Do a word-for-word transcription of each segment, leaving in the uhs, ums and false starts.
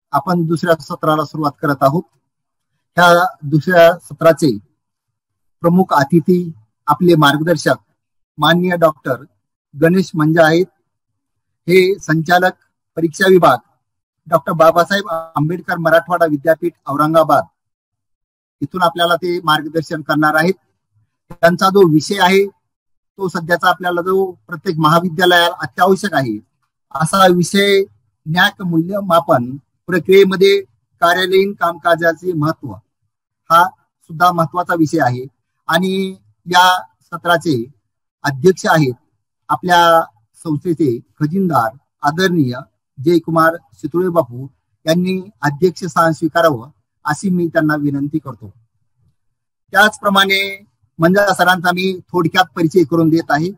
आपण दुसऱ्या सत्राला सुरुवात करत आहोत. ह्या दुसऱ्या सत्राचे प्रमुख अतिथी आपले मार्गदर्शक माननीय डॉक्टर गणेश मंजा आहेत. हे संचालक परीक्षा विभाग डॉक्टर बाबासाहेब आंबेडकर मराठवाडा विद्यापीठ औरंगाबाद इथून आपल्याला ते मार्गदर्शन करणार आहेत. त्यांचा जो विषय आहे तो सध्याचा आपल्याला जो प्रत्येक महाविद्यालयाला अत्यावश्यक आहे असा विषय न्याक मूल्यमापन प्रक्रियेमध्ये कार्यालयीन कामकाजाचे महत्व हा सुद्धा महत्वाचा विषय आहे. आणि या सत्राचे अध्यक्ष आहेत आपल्या संस्थेचे खजिनदार आदरणीय जयकुमार सितुळे बापू यांनी अध्यक्ष स्थान स्वीकारावं अशी मी त्यांना विनंती करतो. त्याचप्रमाणे मंजा सरांचा मी थोडक्यात परिचय करून देत आहे.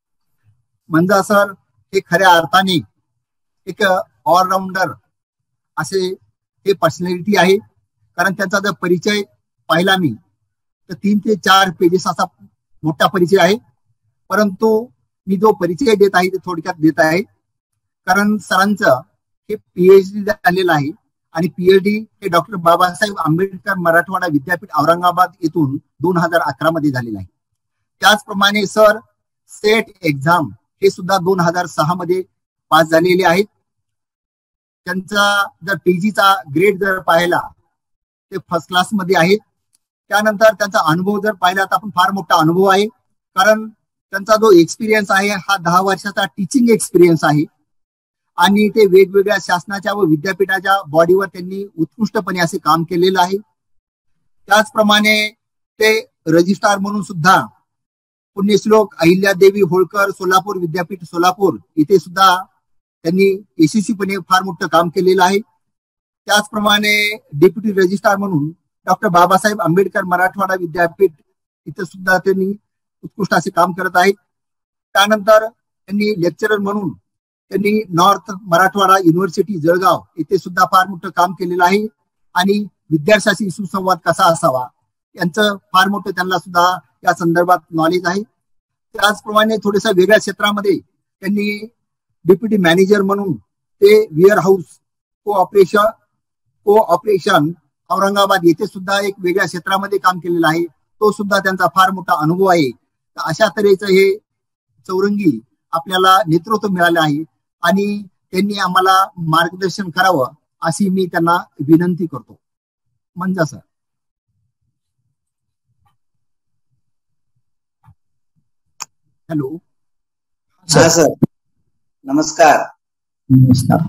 मंजा सर हे खऱ्या अर्थाने एक ऑलराऊंडर असे हे पर्सनॅलिटी आहे. कारण त्यांचा जर परिचय पाहिला मी तर तीन ते चार पेजेस असा मोठा परिचय आहे. परंतु मी जो परिचय देत आहे ते थोडक्यात देत आहे. कारण सरांचं हे पीएचडी झालेलं आहे आणि पीएचडी हे डॉक्टर बाबासाहेब आंबेडकर मराठवाडा विद्यापीठ औरंगाबाद येथून दोन हजार अकरा मध्ये झालेलं आहे. त्याचप्रमाणे सर सेट एक्झाम हे सुद्धा दोन हजार सहा मध्ये पास झालेले आहेत. त्यांचा जर पीजीचा ग्रेड जर पाहिला ते फर्स्ट क्लास मध्ये आहेत. त्यानंतर त्यांचा अनुभव जर पाहिला तर आपण फार मोठा अनुभव आहे. कारण त्यांचा जो एक्सपिरियन्स आहे हा दहा वर्षाचा टीचिंग एक्सपिरियन्स आहे आणि ते वेगवेगळ्या शासनाच्या व विद्यापीठाच्या बॉडीवर त्यांनी उत्कृष्टपणे असे काम केलेलं आहे. त्याचप्रमाणे ते रजिस्ट्रार म्हणून सुद्धा पुण्यश्लोक अहिल्यादेवी होळकर सोलापूर विद्यापीठ सोलापूर इथे सुद्धा त्यांनी यशस्वीपणे फार मोठं काम केलेलं आहे. त्याचप्रमाणे डेप्युटी रजिस्ट्रार म्हणून डॉक्टर बाबासाहेब आंबेडकर मराठवाडा विद्यापीठ इथे सुद्धा त्यांनी उत्कृष्ट असे काम करत आहेत. त्यानंतर त्यांनी लेक्चरर म्हणून त्यांनी नॉर्थ मराठवाडा युनिव्हर्सिटी जळगाव येथे सुद्धा फार मोठं काम केलेलं आहे आणि विद्यार्थ्यांशी सुसंवाद कसा असावा यांचं फार मोठं त्यांना सुद्धा या संदर्भात नॉलेज आहे. त्याचप्रमाणे थोड्याशा वेगळ्या क्षेत्रामध्ये त्यांनी डेप्युटी मॅनेजर म्हणून ते warehouse cooperation cooperation Aurangabad येथे सुद्धा एक वेगळ्या क्षेत्रामध्ये काम केलेलं आहे. तो सुद्धा त्यांचा फार मोठा अनुभव आहे. अशा तऱ्हेचं हे चौरंगी आपल्याला नेतृत्व मिळालं आहे आणि त्यांनी आम्हाला मार्गदर्शन करावं अशी मी त्यांना विनंती करतो. मंजा सर. Hello sir. नमस्कार. नमस्कार.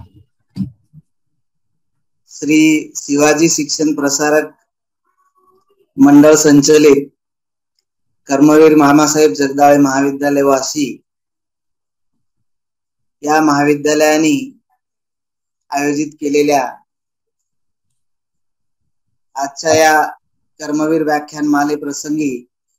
श्री शिवाजी शिक्षण प्रसारक मंडळ संचलित कर्मवीर मामासाहेब जगदाळे महाविद्यालय वाशी या महाविद्यालयाने आयोजित केलेल्या आजच्या या कर्मवीर व्याख्यान माले प्रसंगी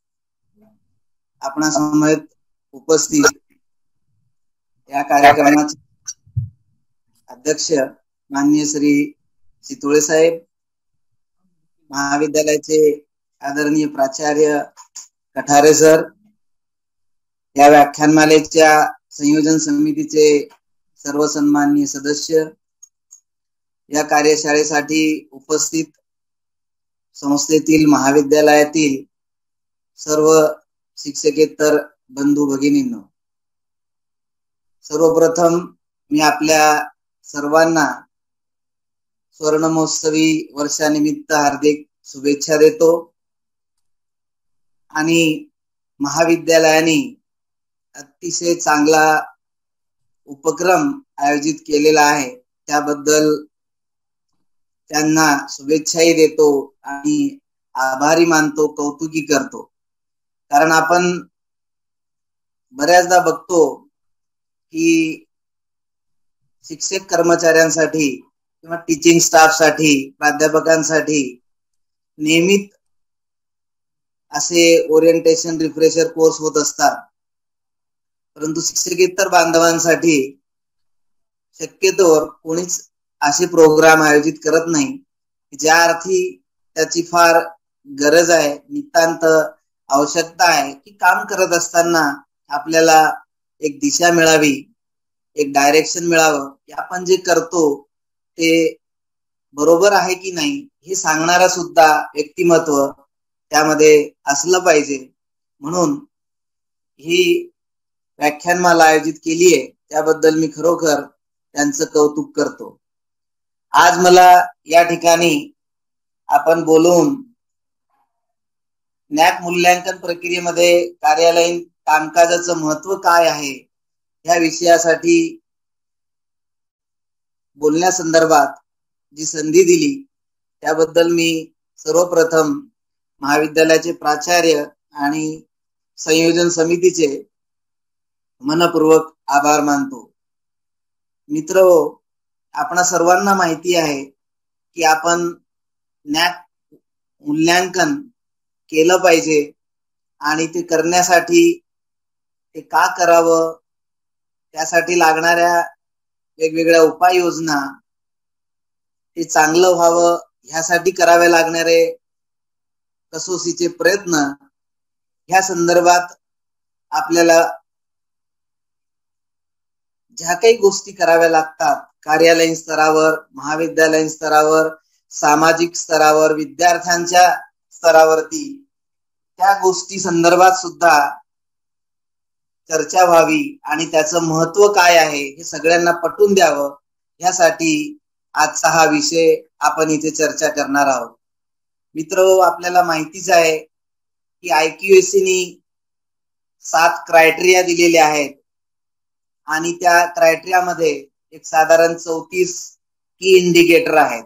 आपणा समवेत उपस्थित या कार्यक्रमाचे अध्यक्ष माननीय श्री सितुळे साहेब, महाविद्यालयाचे आदरणीय प्राचार्य कठारे सर, या व्याख्यानमालेच्या संयोजन समितीचे सर्व सन्माननीय सदस्य, या कार्यशाळेसाठी उपस्थित संस्थेतील महाविद्यालयातील सर्व शिक्षकेतर बंधू भगिनींनो, सर्वप्रथम मी आपल्या सर्वांना स्वर्ण महोत्सवी वर्षानिमित्त हार्दिक शुभेच्छा देतो आणि महाविद्यालयाने अतिशय चांगला उपक्रम आयोजित केलेला आहे त्याबद्दल त्यांना शुभेच्छाही देतो आणि आभारी मानतो, कौतुकी करतो. कारण आपण बऱ्याचदा बघतो की शिक्षक कर्मचाऱ्यांसाठी किंवा टीचिंग स्टाफसाठी, प्राध्यापकांसाठी नियमित असे ओरिएंटेशन रिफ्रेशर कोर्स होत असतात, परंतु शिक्षकेतर बांधवांसाठी शक्यतोवर कोणीच असे प्रोग्राम आयोजित करत नाही ज्या अर्थी त्याची फार गरज आहे, नितांत आवश्यकता आहे की काम करत असताना आपल्याला एक दिशा मिळावी, एक डायरेक्शन मिळावं की आपण जे करतो ते बरोबर आहे की नाही हे सांगणारा सुद्धा व्यक्तिमत्व त्यामध्ये असलं पाहिजे. म्हणून ही व्याख्यानमाला आयोजित केली आहे त्याबद्दल मी खरोखर त्यांचं कौतुक करतो. आज मला या ठिकाणी आपण बोलून नॅक मूल्यांकन प्रक्रियेमध्ये कार्यालयीन कामकाजाचं महत्व काय आहे या विषयासाठी बोलण्यासंदर्भात जी संधी दिली त्याबद्दल मी सर्वप्रथम महाविद्यालयाचे प्राचार्य आणि संयोजन समितीचे मनपूर्वक आभार मानतो. मित्रहो, आपणा सर्वांना माहिती आहे की आपण नॅक मूल्यांकन केलं पाहिजे आणि ते करण्यासाठी ते का करावं, त्यासाठी लागणाऱ्या वेगवेगळ्या उपाययोजना, ते चांगलं व्हावं ह्यासाठी करावे लागणारे कसोशीचे प्रयत्न, ह्या संदर्भात आपल्याला ज्या काही गोष्टी कराव्या लागतात कार्यालयीन स्तरावर, महाविद्यालयीन स्तरावर, सामाजिक स्तरावर, विद्यार्थ्यांच्या स्तरावरती, त्या गोष्टी संदर्भात सुद्धा चर्चा व्हावी आणि त्याचं महत्व काय आहे हे सगळ्यांना पटवून द्यावं, ह्यासाठी आजचा हा विषय आपण इथे चर्चा करणार आहोत. मित्र, आपल्याला माहितीच आहे की आयक्यूएसीनी सात क्रायटेरिया दिलेले आहेत आणि त्या क्रायटेरियामध्ये एक साधारण चौतीस की इंडिकेटर आहेत.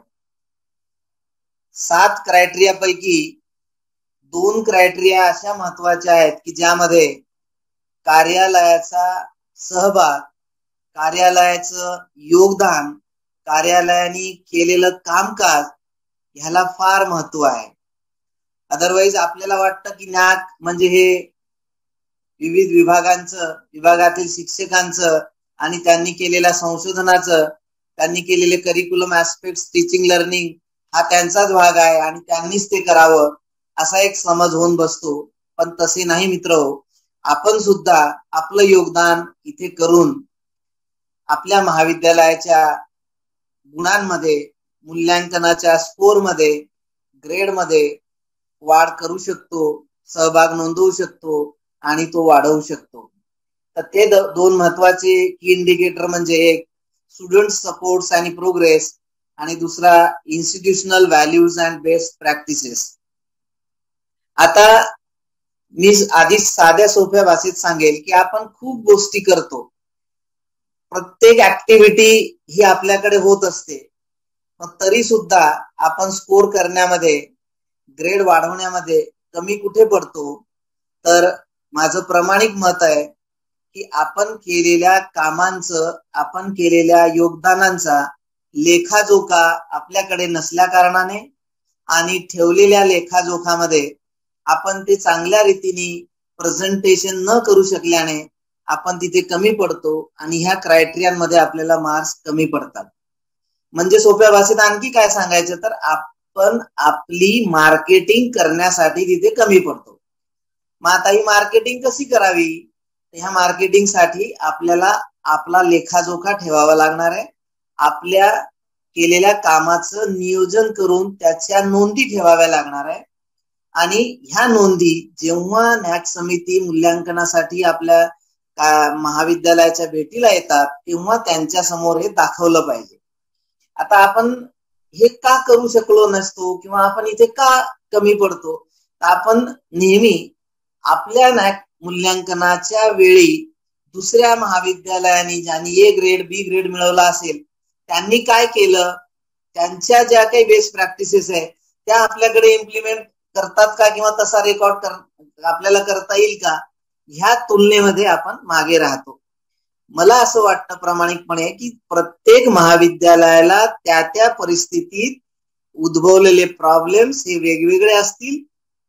सात क्रायटेरिया पैकी दोन क्रायटेरिया अशा महत्वाच्या आहेत की ज्यामध्ये कार्यालयाचा सहभाग, कार्यालयाचं योगदान, कार्यालयाने केलेलं कामकाज ह्याला फार महत्व आहे. अदरवाईज आपल्याला वाटतं की नॅक म्हणजे हे विविध विभागांचं, विभागातील शिक्षकांचं आणि त्यांनी केलेल्या संशोधनाचं, त्यांनी केलेले करिक्युलम ऍस्पेक्ट्स, टीचिंग लर्निंग हा त्यांचाच भाग आहे आणि त्यांनीच ते करावं असा एक समज होऊन बसतो. पण तसे नाही मित्रहो, आपण सुद्धा आपलं योगदान इथे करून आपल्या महाविद्यालयाच्या गुणांमध्ये, मूल्यांकनाच्या स्कोरमध्ये, ग्रेडमध्ये वाढ करू शकतो, सहभाग नोंदवू शकतो आणि तो वाढवू शकतो. तर ते दोन महत्वाचे की इंडिकेटर म्हणजे एक स्टुडंट सपोर्ट्स आणि प्रोग्रेस आणि दुसरा institutional values and best practices. आता मी आधीच साध्या सोप्या भाषेत सांगेल की आपण खूप गोष्टी करतो, प्रत्येक ऍक्टिव्हिटी ही आपल्याकडे होत असते, पण तरी सुद्धा आपण स्कोर करण्यामध्ये, ग्रेड वाढवण्यामध्ये कमी कुठे पडतो. तर माझं प्रामाणिक मत आहे की आपण केलेल्या कामांचं, आपण केलेल्या योगदानांचा लेखाजोखा आपल्याकडे नसल्या कारणाने आणि ठेवलेल्या लेखाजोखामध्ये आपण ते चांगल्या रीतीने प्रेझेंटेशन न करू शकल्याने आपण तिथे कमी पडतो आणि ह्या क्रायटेरियांमध्ये आपल्याला मार्क्स कमी पडतात. म्हणजे सोप्या भाषेत आणखी काय सांगायचं तर आपण आपली मार्केटिंग करण्यासाठी तिथे कमी पडतो. मग आता ही मार्केटिंग कशी करावी? ह्या मार्केटिंगसाठी आपल्याला आपला लेखाजोखा ठेवावा लागणार आहे. आपल्या केलेल्या कामाचं नियोजन करून त्याच्या नोंदी ठेवाव्या लागणार आहे आणि ह्या नोंदी जेव्हा नॅक समिती मूल्यांकनासाठी आपल्या महाविद्यालयाच्या भेटीला येतात तेव्हा त्यांच्या समोर हे दाखवलं पाहिजे. आता आपण हे का करू शकलो नसतो किंवा आपण इथे का कमी पडतो? तर आपण नेहमी आपल्या नॅक मूल्यांकनाच्या वेळी दुसऱ्या महाविद्यालयाने ज्यांनी ए ग्रेड, बी ग्रेड मिळवला असेल त्यांनी काय केलं, त्यांच्या ज्या काही बेस्ट प्रॅक्टिसेस आहे त्या आपल्याकडे इम्प्लिमेंट करतात का किंवा तसा रेकॉर्ड कर आपल्याला करता येईल का, ह्या तुलनेमध्ये आपण मागे राहतो. मला असं वाटतं प्रामाणिकपणे की प्रत्येक महाविद्यालयाला त्या त्या परिस्थितीत उद्भवलेले प्रॉब्लेम्स हे वेगवेगळे असतील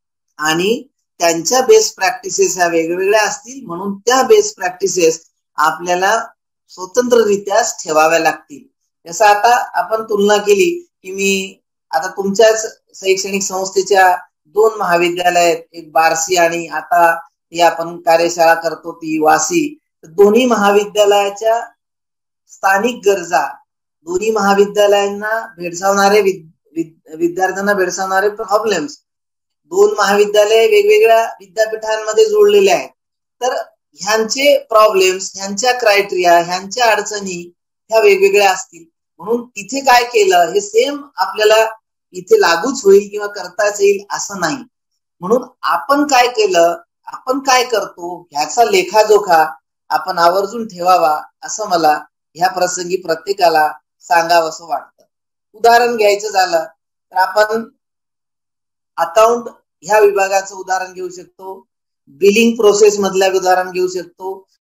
आणि त्यांच्या बेस्ट प्रॅक्टिसेस ह्या वेगवेगळ्या असतील, म्हणून त्या बेस्ट प्रॅक्टिसेस आपल्याला स्वतंत्ररित्याच ठेवाव्या लागतील. जसं आता आपण तुलना केली की मी आता तुमच्याच शैक्षणिक संस्थेच्या दोन महाविद्यालय आहेत, एक बार्शी आणि आता ही आपण कार्यशाळा करतो ती वाशी. दोन्ही महाविद्यालयाच्या स्थानिक गरजा दोन्ही महाविद्यालयांना भेडसावणारे विद्यार्थ्यांना भेडसावणारे प्रॉब्लेम्स, दोन महाविद्यालय वेगवेगळ्या विद्यापीठांमध्ये जोडलेले आहेत, तर ह्यांचे प्रॉब्लेम्स, ह्यांच्या क्रायटेरिया, ह्यांच्या अडचणी ह्या वेगवेगळ्या असतील. म्हणून तिथे काय केलं हे सेम आपल्याला इथे लागूच होईल किंवा करताच येईल असं नाही. म्हणून आपण काय केलं, आपण काय करतो ह्याचा लेखाजोखा आपण आवर्जून ठेवावा असं मला ह्या प्रसंगी प्रत्येकाला सांगावं असं वाटतं. उदाहरण घ्यायचं झालं तर आपण अकाउंट ह्या विभागाचं उदाहरण घेऊ शकतो, बिलिंग प्रोसेस मधलं उदाहरण घेऊ शकतो,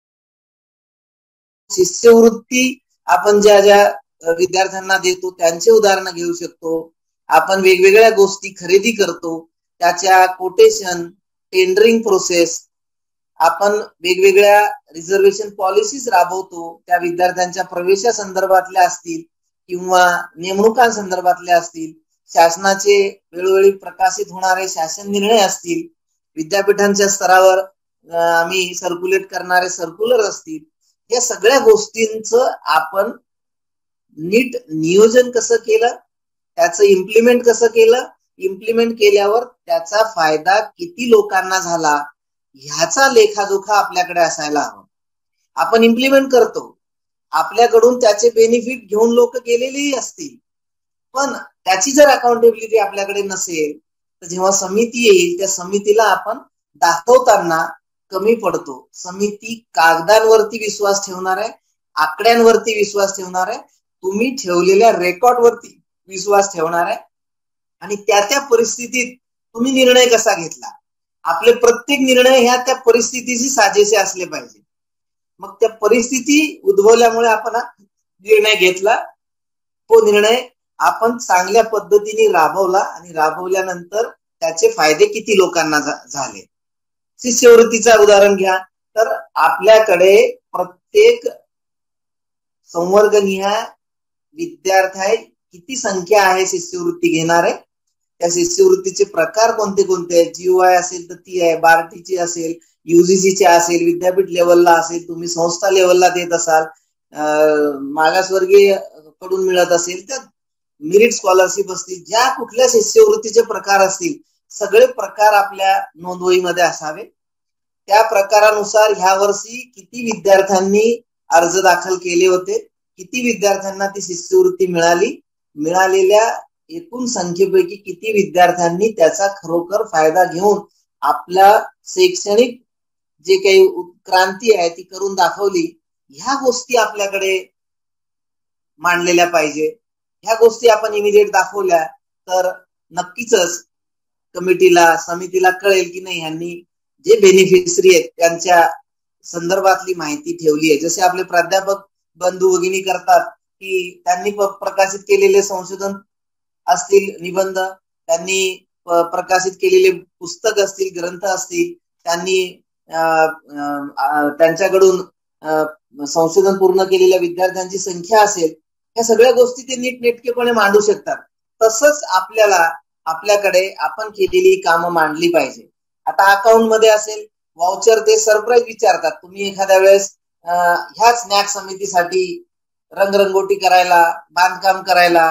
शिष्यवृत्ती आपण ज्या ज्या विद्यार्थ्यांना देतो त्यांचे उदाहरण घेऊ शकतो. आपण वेगवेगळ्या गोष्टी खरेदी करतो त्याच्या कोटेशन, टेंडरिंग प्रोसेस, आपण वेगवेगळ्या रिझर्वेशन पॉलिसीज राबवतो त्या विद्यार्थ्यांच्या प्रवेशासंदर्भातल्या असतील किंवा नेमणुकांसंदर्भातल्या असतील, शासनाचे वेळोवेळी प्रकाशित होणारे शासन निर्णय असतील, विद्यापीठांच्या स्तरावर आम्ही सर्क्युलेट करणारे सर्क्युलर असतील, या सगळ्या गोष्टींचं आपण नीट नियोजन कसं केलं, त्याचं इम्प्लिमेंट कसं केलं, इम्प्लिमेंट केल्यावर त्याचा फायदा किती लोकांना झाला ह्याचा लेखाजोखा आपल्याकडे असायला हवा. आपण इम्प्लिमेंट करतो, आपल्याकडून त्याचे बेनिफिट घेऊन लोक गेलेलेही असतील, पण त्याची जर अकाउंटेबिलिटी आपल्याकडे नसेल तर जेव्हा समिती येईल त्या समितीला आपण दाखवताना कमी पडतो. समिती कागदांवरती विश्वास ठेवणार आहे, आकड्यांवरती विश्वास ठेवणार आहे, तुम्ही ठेवलेल्या रेकॉर्डवरती विश्वास ठेवणार आहे आणि त्या त्या परिस्थितीत तुम्ही निर्णय कसा घेतला. आपले प्रत्येक निर्णय ह्या त्या परिस्थितीशी साजेसे असले पाहिजे. मग त्या परिस्थिती उद्भवल्यामुळे आपण निर्णय घेतला, तो निर्णय आपण चांगल्या पद्धतीने राबवला आणि राबवल्यानंतर त्याचे फायदे किती लोकांना झाले. शिष्यवृत्तीचा उदाहरण घ्या तर आपल्याकडे प्रत्येक संवर्गनिहाय विद्यार्थी किती संख्या आहे शिष्यवृत्ती घेणारे, त्या शिष्यवृत्तीचे प्रकार कोणते कोणते आहेत, जीओआय असेल तर ती आहे, बार्टीची असेल, युजीसीची असेल, विद्यापीठ लेवलला असेल, तुम्ही संस्था लेवलला देत असाल, मागासवर्गीय कडून मिळत असेल तर मेरिट स्कॉलरशिप असतील, ज्या कुठल्या शिष्यवृत्तीचे प्रकार असतील सगळे प्रकार आपल्या नोंदवहीमध्ये असावे. त्या प्रकारानुसार ह्या वर्षी किती विद्यार्थ्यांनी अर्ज दाखल केले होते, किती विद्यार्थ्यांना ती शिष्यवृत्ती मिळाली, मिळालेल्या एकूण संख्येपैकी किती विद्यार्थ्यांनी त्याचा खरोखर फायदा घेऊन आपल्या शैक्षणिक जे काही क्रांती आहे ती करून दाखवली, ह्या गोष्टी आपल्याकडे मांडलेल्या पाहिजे. ह्या गोष्टी आपण इमिडिएट दाखवल्या तर नक्कीच कमिटीला, समितीला कळेल की नाही ह्यांनी जे बेनिफिशरी आहेत त्यांच्या संदर्भातली माहिती ठेवली आहे. जसे आपले प्राध्यापक बंधू भगिनी करतात की त्यांनी प्रकाशित केलेले संशोधन असतील, निबंध, त्यांनी प्रकाशित केलेले पुस्तक असतील, ग्रंथ असतील, त्यांनी त्यांच्याकडून संशोधन पूर्ण केलेल्या विद्यार्थ्यांची संख्या असेल, या सगळ्या गोष्टी ते नीटनेटकेपणे मांडू शकतात. तसंच आपल्याला आपल्याकडे आपण केलेली कामं मांडली पाहिजे. आता अकाउंट मध्ये असेल वाउचर, ते सरप्राईज विचारतात, तुम्ही एखाद्या वेळेस ह्याच स्नॅक समितीसाठी रंगरंगोटी करायला, बांधकाम करायला,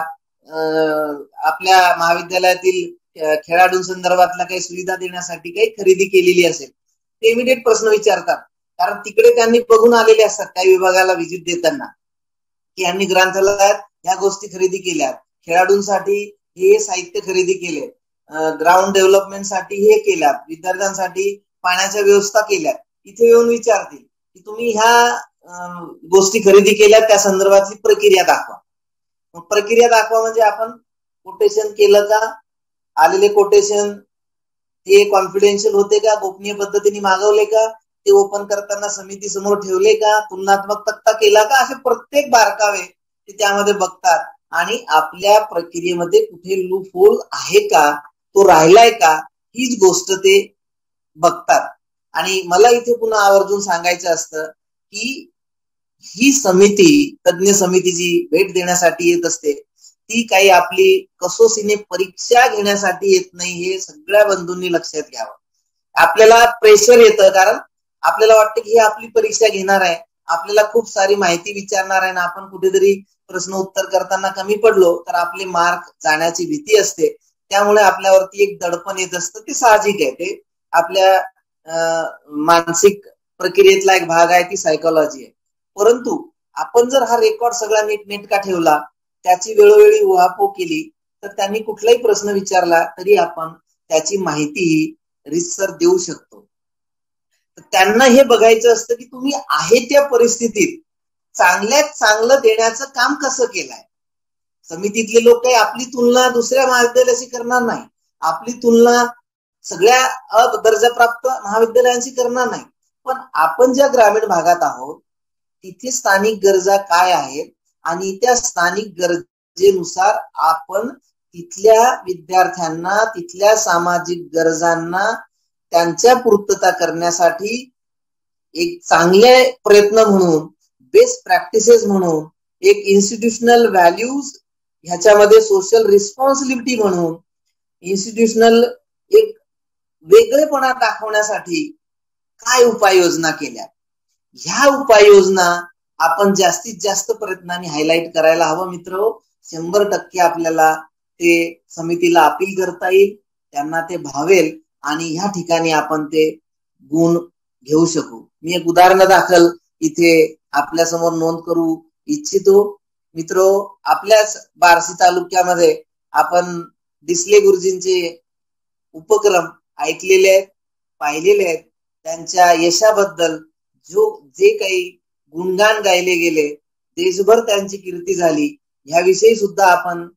आपल्या महाविद्यालयातील खेळाडूंसंदर्भातल्या काही सुविधा देण्यासाठी काही खरेदी केलेली असेल, ते इमिडिएट प्रश्न विचारतात. कारण तिकडे त्यांनी बघून आलेले असतात काही विभागाला व्हिजिट देताना की यांनी ग्रंथालयात ह्या गोष्टी खरेदी केल्या, खेळाडूंसाठी हे साहित्य खरेदी केले, ग्राउंड डेव्हलपमेंटसाठी हे केल्यात, विद्यार्थ्यांसाठी पाण्याच्या व्यवस्था केल्यात. इथे येऊन विचारतील की तुम्ही ह्या गोष्टी खरेदी केल्या, त्या संदर्भातली प्रक्रिया दाखवा. मग प्रक्रिया दाखवा म्हणजे आपण कोटेशन केलं का, आलेले कोटेशन ते कॉन्फिडेन्शियल होते का, गोपनीय पद्धतीने मागवले का, ते ओपन करताना समिती समोर ठेवले का, तुलनात्मक तक्ता केला का, असे प्रत्येक बारकावे ते त्यामध्ये बघतात आणि आपल्या प्रक्रियेमध्ये कुठे लूप होल आहे का, तो राहिलाय का, हीच गोष्ट ते बघतात. आणि मला इथे पुन्हा आवर्जून सांगायचं असतं की ही समिती, तज्ञ समिती जी भेट देण्यासाठी येत असते ती काही आपली कसोसीने परीक्षा घेण्यासाठी येत नाही, हे सगळ्या बंधूंनी लक्षात घ्यावं. आपल्याला प्रेशर येतं कारण आपल्याला वाटतं की ही आपली परीक्षा घेणार आहे, आपल्याला खूप सारी माहिती विचारणार आहे ना आपण कुठेतरी प्रश्न उत्तर करताना कमी पडलो तर आपले मार्क जाण्याची भीती असते, त्यामुळे आपल्यावरती एक दडपण येत असतं. ते साहजिक आहे, ते आपल्या मानसिक प्रक्रियेतला एक भाग आहे, ती सायकोलॉजी आहे. परंतु आपण जर हा रेकॉर्ड सगळा नीटनेटका ठेवला, त्याची वेळोवेळी उहापोह केली, तर त्यांनी कुठलाही प्रश्न विचारला तरी आपण त्याची माहिती रीतसर देऊ शकतो. त्यांना हे बघायचं असतं की तुम्ही आहे त्या परिस्थितीत चांगल्यात चांगलं देण्याचं काम कसं केलंय. समितीतले लोक काही आपली तुलना दुसऱ्या महाविद्यालयाशी करणार नाही, आपली तुलना सगळ्या अ दर्जाप्राप्त महाविद्यालयांशी करणार नाही. पण आपण ज्या ग्रामीण भागात आहोत तिथे स्थानिक गरजा काय आहेत आणि त्या स्थानिक गरजेनुसार आपण तिथल्या विद्यार्थ्यांना, तिथल्या सामाजिक गरजांना त्यांच्या पूर्तता करण्यासाठी एक चांगले प्रयत्न म्हणून, बेस्ट प्रॅक्टिसेस म्हणून, एक इन्स्टिट्यूशनल व्हॅल्यूज ह्याच्यामध्ये सोशल रिस्पॉन्सिबिलिटी म्हणून, इन्स्टिट्यूशनल एक वेगळेपणा दाखवण्यासाठी काय उपाययोजना केल्या, ह्या उपाययोजना आपण जास्तीत जास्त प्रयत्नांनी हायलाइट करायला हवं. मित्र, शंभर टक्के आपल्याला ते समितीला अपील करता येईल, त्यांना ते भावेल आणि ह्या ठिकाणी आपण ते गुण घेऊ शकू. मी एक उदाहरण दाखल इथे आपल्या समोर नोंद करू इच्छितो. मित्रो, आपल्याच बार्शी तालुक्यामध्ये आपण डिसले गुरुजींचे उपक्रम ऐकलेले आहेत, पाहिलेले आहेत. त्यांच्या यशाबद्दल जो जे काही गुणगान गायले गेले, देशभर त्यांची कीर्ती झाली, ह्याविषयी सुद्धा आपण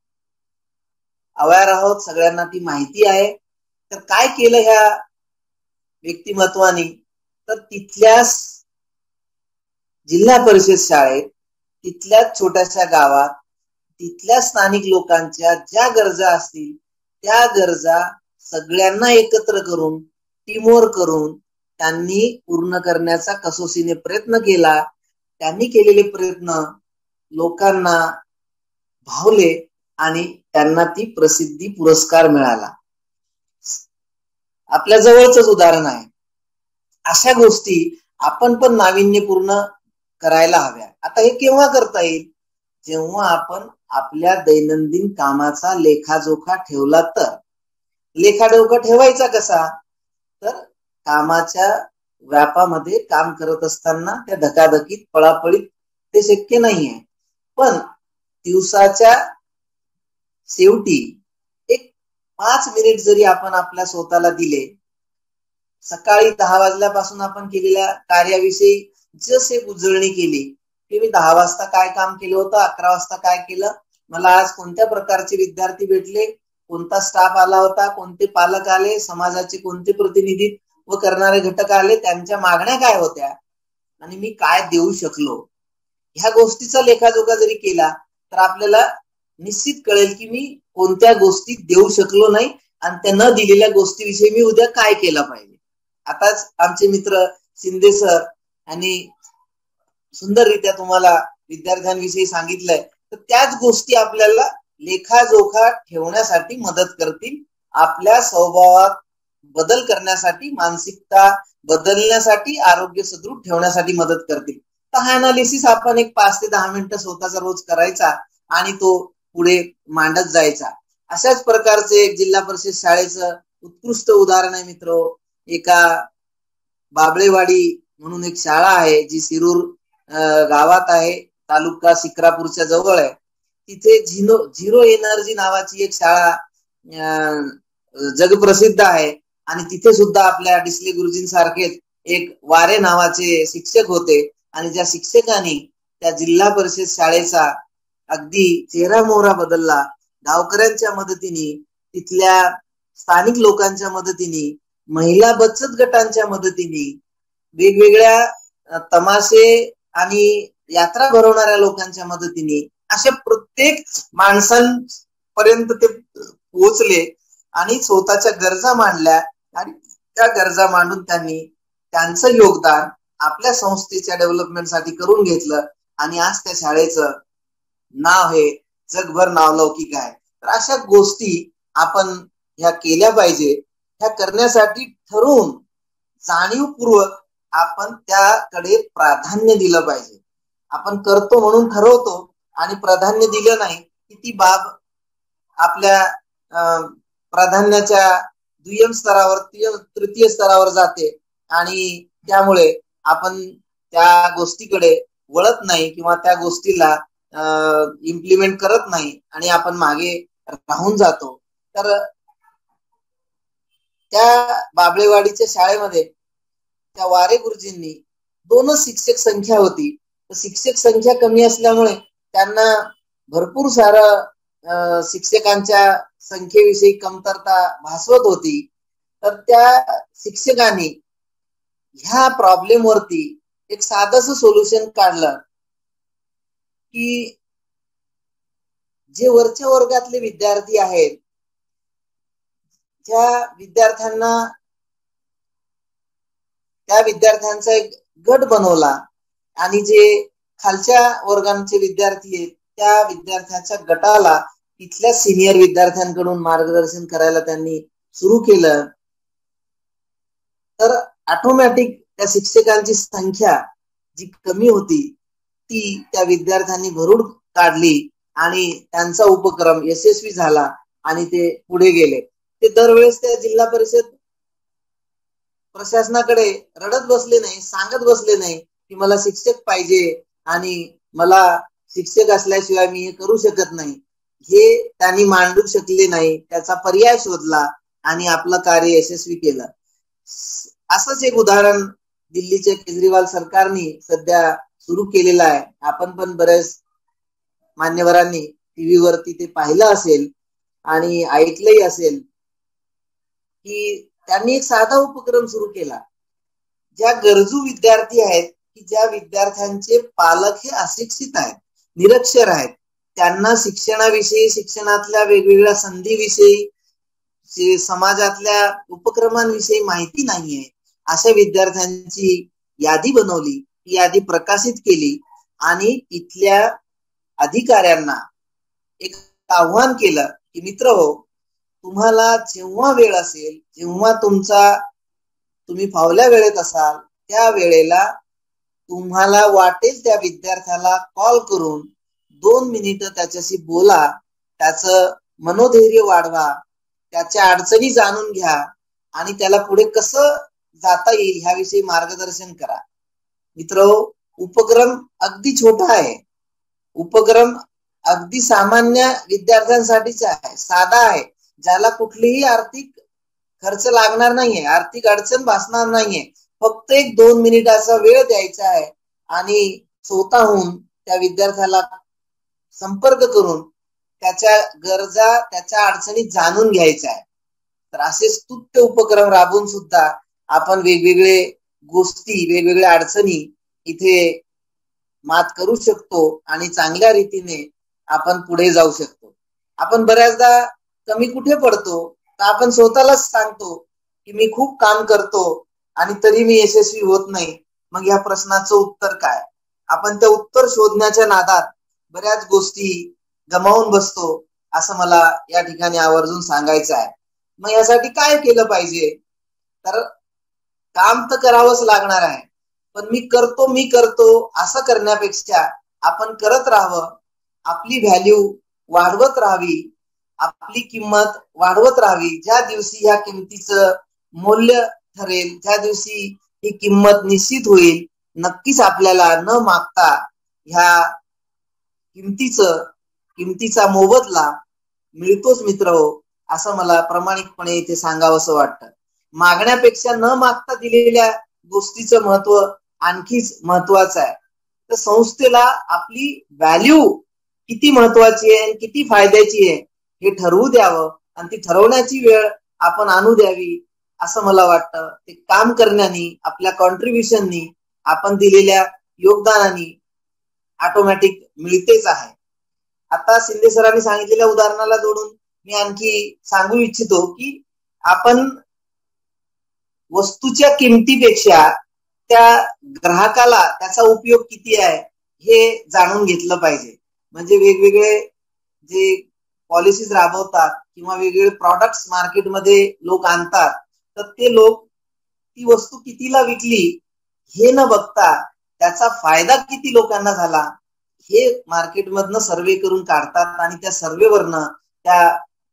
अवेअर आहोत, सगळ्यांना ती माहिती आहे. तर काय केलं ह्या व्यक्तिमत्वानी, तर तिथल्या जिल्हा परिषद शाळेत, तिथल्या छोट्याशा गावात, तिथल्या स्थानिक लोकांच्या ज्या गरजा असतील त्या गरजा सगळ्यांना एकत्र करून, टीमवर्क करून त्यांनी पूर्ण करण्याचा कसोशीने प्रयत्न केला. त्यांनी केलेले प्रयत्न लोकांना भावले आणि त्यांना ती प्रसिद्धी पुरस्कार मिळाला. आपल्या जवळच उदाहरण आहे. अशा गोष्टी आपण पण नाविन्यपूर्ण करायला हव्या. आता हे केव्हा करता येईल? जेव्हा आपण आपल्या दैनंदिन कामाचा लेखाजोखा ठेवला तर. लेखाजोखा ठेवायचा कसा? तर कामाच्या व्यापामध्ये काम करत असताना त्या धकाधकीत, पळापळीत ते शक्य नाहीये. पण दिवसाच्या शेवटी एक पाच मिनिट जरी आपण आपल्या स्वतःला दिले, सकाळी दहा वाजल्यापासून आपण केलेल्या कार्याविषयी जसे उजळणी केली की मी दहा वाजता काय काम केलं होतं, अकरा वाजता काय केलं, मला आज कोणत्या प्रकारचे विद्यार्थी भेटले, कोणता स्टाफ आला होता, कोणते पालक आले, समाजाचे कोणते प्रतिनिधित्व करणारे घटक आले, त्यांच्या मागण्या काय होत्या आणि मी काय देऊ शकलो, ह्या गोष्टीचा लेखाजोखा जरी केला तर आपल्याला निश्चित कळेल की मी कोणत्या गोष्टी देऊ शकलो नाही आणि त्या न दिलेल्या गोष्टीविषयी मी उद्या काय केलं पाहिजे. आताच आमचे मित्र शिंदे सर आणि सुंदररित्या तुम्हाला विद्यार्थ्यांविषयी सांगितलंय, तर त्याच गोष्टी आपल्याला लेखाजोखा ठेवण्यासाठी मदत करतील, आपल्या स्वभावात बदल करण्यासाठी, मानसिकता बदलण्यासाठी, आरोग्य सदृढ ठेवण्यासाठी मदत करतील. तर हा अनालिसिस आपण एक पाच ते दहा मिनिटं स्वतःचा रोज करायचा आणि तो पुढे मांडत जायचा. अशाच प्रकारचे एक जिल्हा परिषद शाळेचं उत्कृष्ट उदाहरण आहे मित्र. एका बाबळेवाडी म्हणून एक शाळा आहे जी शिरूर गावात आहे, तालुका शिक्रापूरच्या जवळ आहे. तिथे झिरो झिरो एनर्जी नावाची एक शाळा जगप्रसिद्ध आहे आणि तिथे सुद्धा आपल्या डिसले गुरुजींसारखेच एक वारे नावाचे शिक्षक होते आणि ज्या शिक्षकांनी त्या जिल्हा परिषद शाळेचा अगदी चेहरा मोहरा बदलला. गावकऱ्यांच्या मदतीने, तिथल्या स्थानिक लोकांच्या मदतीने, महिला बचत गटांच्या मदतीने, वेगवेगळ्या तमाशे आणि यात्रा भरवणाऱ्या लोकांच्या मदतीने अशा प्रत्येक माणसांपर्यंत ते पोहोचले आणि स्वतःच्या गरजा मांडल्या आणि त्या गरजा मांडून त्यांनी त्यांचं योगदान आपल्या संस्थेच्या डेव्हलपमेंटसाठी करून घेतलं आणि आज त्या शाळेचं नाव हे जगभर नावलौकिक आहे. तर अशा गोष्टी आपण ह्या केल्या पाहिजे. ह्या करण्यासाठी ठरवून जाणीवपूर्वक आपण त्याकडे प्राधान्य दिलं पाहिजे. आपण करतो म्हणून ठरवतो आणि प्राधान्य दिलं नाही की ती बाब आपल्या प्राधान्याच्या दुय्यम स्तरावर तृतीय स्तरावर जाते आणि त्यामुळे आपण त्या गोष्टीकडे वळत नाही किंवा त्या गोष्टीला इम्प्लिमेंट करत नाही आणि आपण मागे राहून जातो. तर त्या बाबळेवाडीच्या शाळेमध्ये त्या वारे गुरुजींनी दोनच शिक्षक संख्या होती. शिक्षक संख्या कमी असल्यामुळे त्यांना भरपूर सारं शिक्षकांच्या संख्येविषयी कमतरता भासवत होती. तर त्या शिक्षकांनी ह्या प्रॉब्लेम वरती एक साधंसं सोल्युशन काढलं की जे वरच्या वर्गातले विद्यार्थी आहेत त्या विद्यार्थ्यांना त्या विद्यार्थ्यांचा एक गट बनवला आणि जे खालच्या वर्गांचे विद्यार्थी आहेत त्या विद्यार्थ्यांच्या गटाला तिथल्या सिनियर विद्यार्थ्यांकडून मार्गदर्शन करायला त्यांनी सुरू केलं. तर ऑटोमॅटिक त्या शिक्षकांची संख्या जी कमी होती ती त्या विद्यार्थ्यांनी भरून काढली आणि त्यांचा उपक्रम यशस्वी झाला आणि ते पुढे गेले. ते दरवेळेस त्या जिल्हा परिषद प्रशासनाकडे रडत बसले नाही, सांगत बसले नाही की मला शिक्षक पाहिजे आणि मला शिक्षक असल्याशिवाय मी हे करू शकत नाही. हे त्यांनी मांडू शकले नाही. त्याचा पर्याय शोधला आणि आपलं कार्य यशस्वी केलं. असंच एक उदाहरण दिल्लीच्या केजरीवाल सरकारने सध्या सुरू केलेलं आहे. आपण पण बऱ्याच मान्यवरांनी टीव्ही वरती ते पाहिलं असेल आणि ऐकलंही असेल की त्यांनी एक साधा उपक्रम सुरू केला. ज्या गरजू विद्यार्थी आहेत की ज्या विद्यार्थ्यांचे पालक हे अशिक्षित आहेत, निरक्षर आहेत, त्यांना शिक्षणाविषयी, शिक्षणातल्या वेगवेगळ्या संधीविषयी, समाजातल्या उपक्रमांविषयी माहिती नाहीये, अशा विद्यार्थ्यांची यादी बनवली. ती यादी प्रकाशित केली आणि इथल्या अधिकाऱ्यांना एक आव्हान केलं की मित्र हो, तुम्हाला जेव्हा वेळ असेल, जेव्हा तुमचा तुम्ही फावल्या वेळेत असाल त्या वेळेला तुम्हाला वाटेल त्या विद्यार्थ्याला कॉल करून दोन मिनिटं त्याच्याशी बोला, त्याचं मनोधैर्य वाढवा, त्याच्या अडचणी जाणून घ्या आणि त्याला पुढे कसं जाता येईल ह्याविषयी मार्गदर्शन करा. मित्र, उपक्रम अगदी छोटा आहे, उपक्रम अगदी सामान्य विद्यार्थ्यांसाठीचा आहे, साधा आहे, ज्याला कुठलीही आर्थिक खर्च लागणार नाहीये, आर्थिक अडचण भासणार नाहीये. फक्त एक दोन मिनिटाचा वेळ द्यायचा आहे आणि स्वतःहून त्या विद्यार्थ्याला संपर्क करून त्याच्या गरजा, त्याच्या अडचणी जाणून घ्यायच्या आहे. तर असे स्तुत्य उपक्रम राबवून सुद्धा आपण वेगवेगळे गोष्टी, वेगवेगळ्या अडचणी इथे मात करू शकतो आणि चांगल्या रीतीने आपण पुढे जाऊ शकतो. आपण बऱ्याचदा कमी कुठे पडतो तर आपण स्वतःलाच सांगतो की मी खूप काम करतो आणि तरी मी यशस्वी होत नाही. मग या प्रश्नाचं उत्तर काय? आपण त्या उत्तर शोधण्याच्या नादात बऱ्याच गोष्टी गमावून बसतो, असं मला या ठिकाणी आवर्जून सांगायचं आहे. मग यासाठी काय केलं पाहिजे? तर काम तर करावंच लागणार आहे, पण मी करतो मी करतो असं करण्यापेक्षा आपण करत राहावं, आपली व्हॅल्यू वाढवत राहावी, आपली किंमत वाढवत राहावी. ज्या दिवशी ह्या किमतीचं मूल्य ठरेल, ज्या दिवशी ही किंमत निश्चित होईल, नक्कीच आपल्याला न मागता ह्या किमतीचं किमतीचा मोबदला मिळतोच मित्र हो, असं मला प्रामाणिकपणे इथे सांगावं असं वाटतं. मागण्यापेक्षा न मागता दिलेल्या गोष्टीचं महत्व आणखीच महत्वाचं आहे. तर संस्थेला आपली व्हॅल्यू किती महत्वाची आहे, किती फायद्याची आहे हे ठरवू द्यावं आणि ती ठरवण्याची वेळ आपण आणू द्यावी असं मला वाटतं. ते काम करण्यानी, आपल्या कॉन्ट्रीब्युशननी, आपण दिलेल्या योगदानानी ऑटोमॅटिक मिळतेच आहे. आता शिंदे सरांनी सांगितलेल्या उदाहरणाला जोडून मी आणखी सांगू इच्छितो की आपण वस्तूच्या किमतीपेक्षा त्या ग्राहकाला त्याचा उपयोग किती आहे हे जाणून घेतलं पाहिजे. म्हणजे वेगवेगळे जे पॉलिसीज राबवतात किंवा वेगवेगळे प्रॉडक्ट्स मार्केटमध्ये लोक आणतात, तर ते लोक ती वस्तू कितीला विकली हे न बघता त्याचा फायदा किती लोकांना झाला हे मार्केटमधनं सर्वे करून काढतात आणि त्या सर्वेवरनं त्या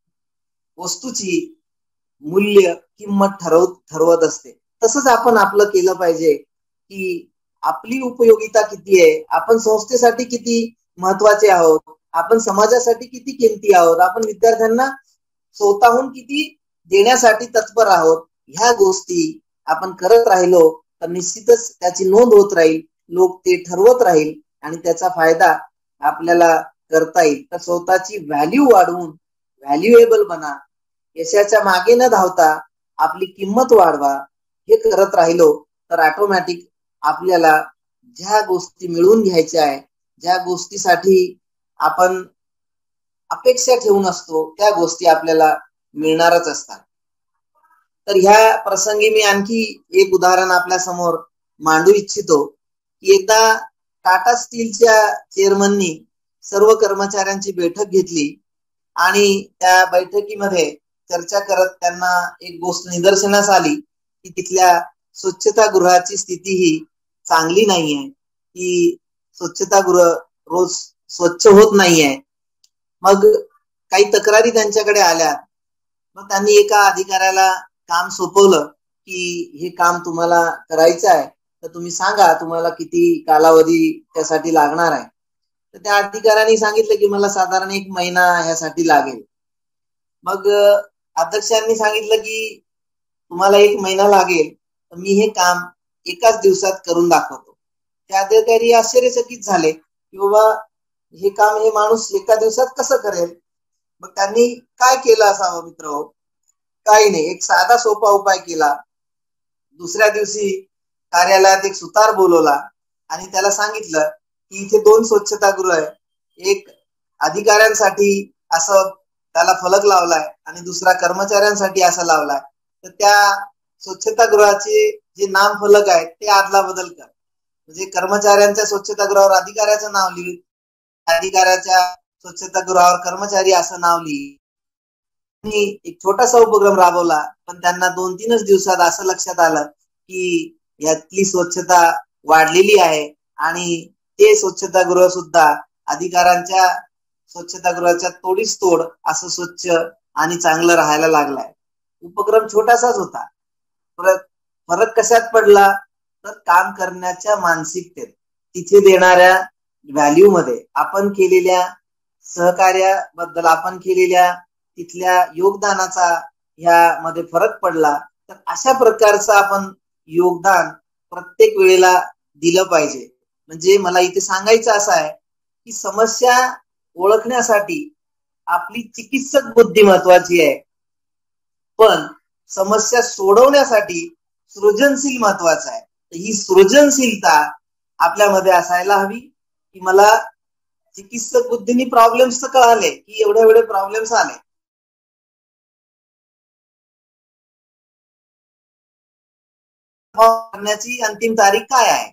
वस्तूची मूल्य किंमत ठरव ठरवत असते. तसंच आपण आपलं केलं पाहिजे की आपली उपयोगिता किती आहे, आपण संस्थेसाठी किती महत्वाचे आहोत, आपण समाजासाठी किती किमती आहोत, आपण विद्यार्थ्यांना स्वतःहून किती देण्यासाठी तत्पर आहोत. ह्या गोष्टी आपण करत राहिलो तर निश्चितच त्याची नोंद होत राहील, लोक ते ठरवत राहील आणि त्याचा फायदा आपल्याला करता येईल. तर स्वतःची व्हॅल्यू वाढवून व्हॅल्युएबल बना, यशाच्या मागे न धावता आपली किंमत वाढवा. हे करत राहिलो तर ऑटोमॅटिक आपल्याला ज्या गोष्टी मिळवून घ्यायच्या आहे, ज्या गोष्टीसाठी आपण अपेक्षा ठेवून असतो त्या गोष्टी आपल्याला मिळणारच असतात. तर ह्या प्रसंगी मी आणखी एक उदाहरण आपल्या समोर मांडू इच्छितो की एकदा टाटा स्टीलच्या चेअरमननी सर्व कर्मचाऱ्यांची बैठक घेतली आणि त्या बैठकीमध्ये चर्चा करत त्यांना एक गोष्ट निदर्शनास आली की तिथल्या स्वच्छतागृहाची स्थिती ही चांगली नाहीये, की स्वच्छतागृह रोज स्वच्छ होत नाहीये. मग काही तक्रारी त्यांच्याकडे आल्या. मग त्यांनी एका अधिकाऱ्याला काम सोपवलं की हे काम तुम्हाला करायचं आहे तर तुम्ही सांगा तुम्हाला किती कालावधी त्यासाठी लागणार आहे. तर त्या अधिकाऱ्याने सांगितलं की मला साधारण एक महिना ह्यासाठी लागेल. मग अध्यक्षांनी सांगितलं की तुम्हाला एक महिना लागेल तर मी हे काम एकाच दिवसात करून दाखवतो. त्या अधिकारी आश्चर्यचकित झाले की बाबा हे काम हे माणूस एका दिवसात कसं करेल. मग त्यांनी काय केलं असावं मित्र? काही नाही, एक साधा सोपा उपाय केला. दुसऱ्या दिवशी कार्यालयात एक सुतार बोलवला आणि त्याला सांगितलं की इथे दोन स्वच्छतागृह आहे, एक अधिकाऱ्यांसाठी असं त्याला फलक लावलाय आणि दुसरा कर्मचाऱ्यांसाठी असा लावलाय. तर त्या स्वच्छतागृहाचे जे नाम फलक आहेत ते आदला बदल कर, म्हणजे कर्मचाऱ्यांच्या स्वच्छतागृहावर अधिकाऱ्याचं नाव लिही, अधिकाऱ्याच्या स्वच्छतागृहावर कर्मचारी असं नाव लिही. एक छोटासा उपक्रम राबवला पण त्यांना दोन तीनच दिवसात असं लक्षात आलं की यातली स्वच्छता वाढलेली आहे आणि ते स्वच्छतागृह सुद्धा अधिकाऱ्यांच्या स्वच्छतागृहाच्या तोडीस तोड असं स्वच्छ आणि चांगलं राहायला लागलाय. उपक्रम छोटासाच होता, परत फरक कशात पडला तर काम करण्याच्या मानसिकतेत, तिथे देणाऱ्या व्हॅल्यू मध्ये, आपण केलेल्या सहकार्याबद्दल, आपण केलेल्या तिथल्या योगदानाचा ह्यामध्ये फरक पडला. तर अशा प्रकारचं आपण योगदान प्रत्येक वेळेला दिलं पाहिजे. म्हणजे मला इथे सांगायचं असं आहे की समस्या ओळखण्यासाठी आपली चिकित्सक बुद्धी महत्वाची आहे, पण समस्या सोडवण्यासाठी सृजनशील महत्वाचं आहे. तर ही सृजनशीलता आपल्यामध्ये असायला हवी की मला चिकित्सक बुद्धीने प्रॉब्लेम्स तर कळाले की एवढे एवढे प्रॉब्लेम्स आले, करण्याची अंतिम तारीख काय आहे,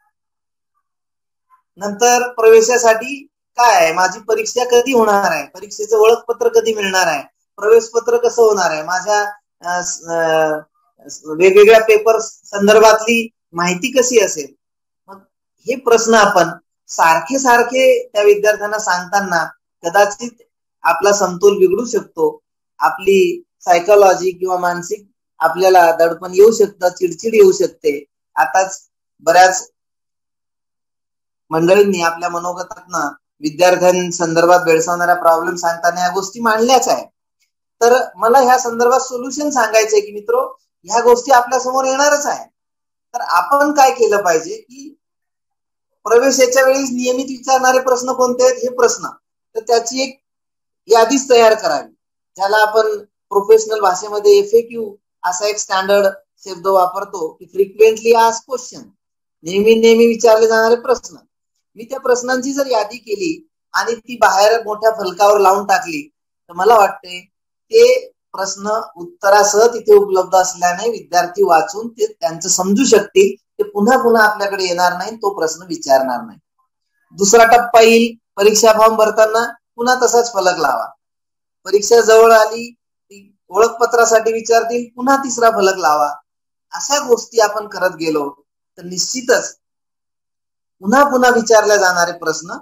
नंतर प्रवेशासाठी काय आहे, माझी परीक्षा कधी होणार आहे, परीक्षेचं ओळखपत्र कधी मिळणार आहे, प्रवेश पत्र कसं होणार आहे, माझ्या वेगवेगळ्या पेपर संदर्भातली माहिती कशी असेल. मग हे प्रश्न आपण सारखे सारखे त्या विद्यार्थ्यांना सांगताना कदाचित आपला समतोल बिघडू शकतो, आपली सायकोलॉजी किंवा मानसिक आपल्याला दडपण येऊ शकतं, चिडचिड येऊ शकते. आताच बऱ्याच मंडळींनी आपल्या मनोगतातनं विद्यार्थ्यांसंदर्भात भेडसावणाऱ्या प्रॉब्लेम सांगताना या गोष्टी मांडल्याच आहे. तर मला ह्या संदर्भात सोल्युशन सांगायचंय की मित्रो, ह्या गोष्टी आपल्या समोर येणारच आहे. तर आपण काय केलं पाहिजे की प्रवेशाच्या वेळी नियमित विचारणारे प्रश्न कोणते आहेत हे प्रश्न, तर त्याची एक यादीच तयार करावी, ज्याला आपण प्रोफेशनल भाषेमध्ये एफएक्यू असा एक स्टँडर्ड शब्द वापरतो की फ्रिक्वेंटली आस्क्ड क्वेश्चन, नेहमी नेहमी विचारले जाणारे प्रश्न. मी त्या प्रश्नांची जर यादी केली आणि ती बाहेर मोठ्या फलकावर लावून टाकली तर मला वाटते ते प्रश्न उत्तरासह तिथे उपलब्ध असल्याने विद्यार्थी वाचून ते त्यांचं समजू शकतील, ते पुन्हा पुन्हा आपल्याकडे येणार नाही, तो प्रश्न विचारणार नाही. दुसरा टप्पा येईल, परीक्षा फॉर्म भरताना पुन्हा तसाच फलक लावा. परीक्षा जवळ आली, ओळखपत्रासाठी विचारतील, पुन्हा तिसरा फलक लावा. अशा गोष्टी आपण करत गेलो तर निश्चितच पुन्हा पुन्हा विचारले जाणारे प्रश्न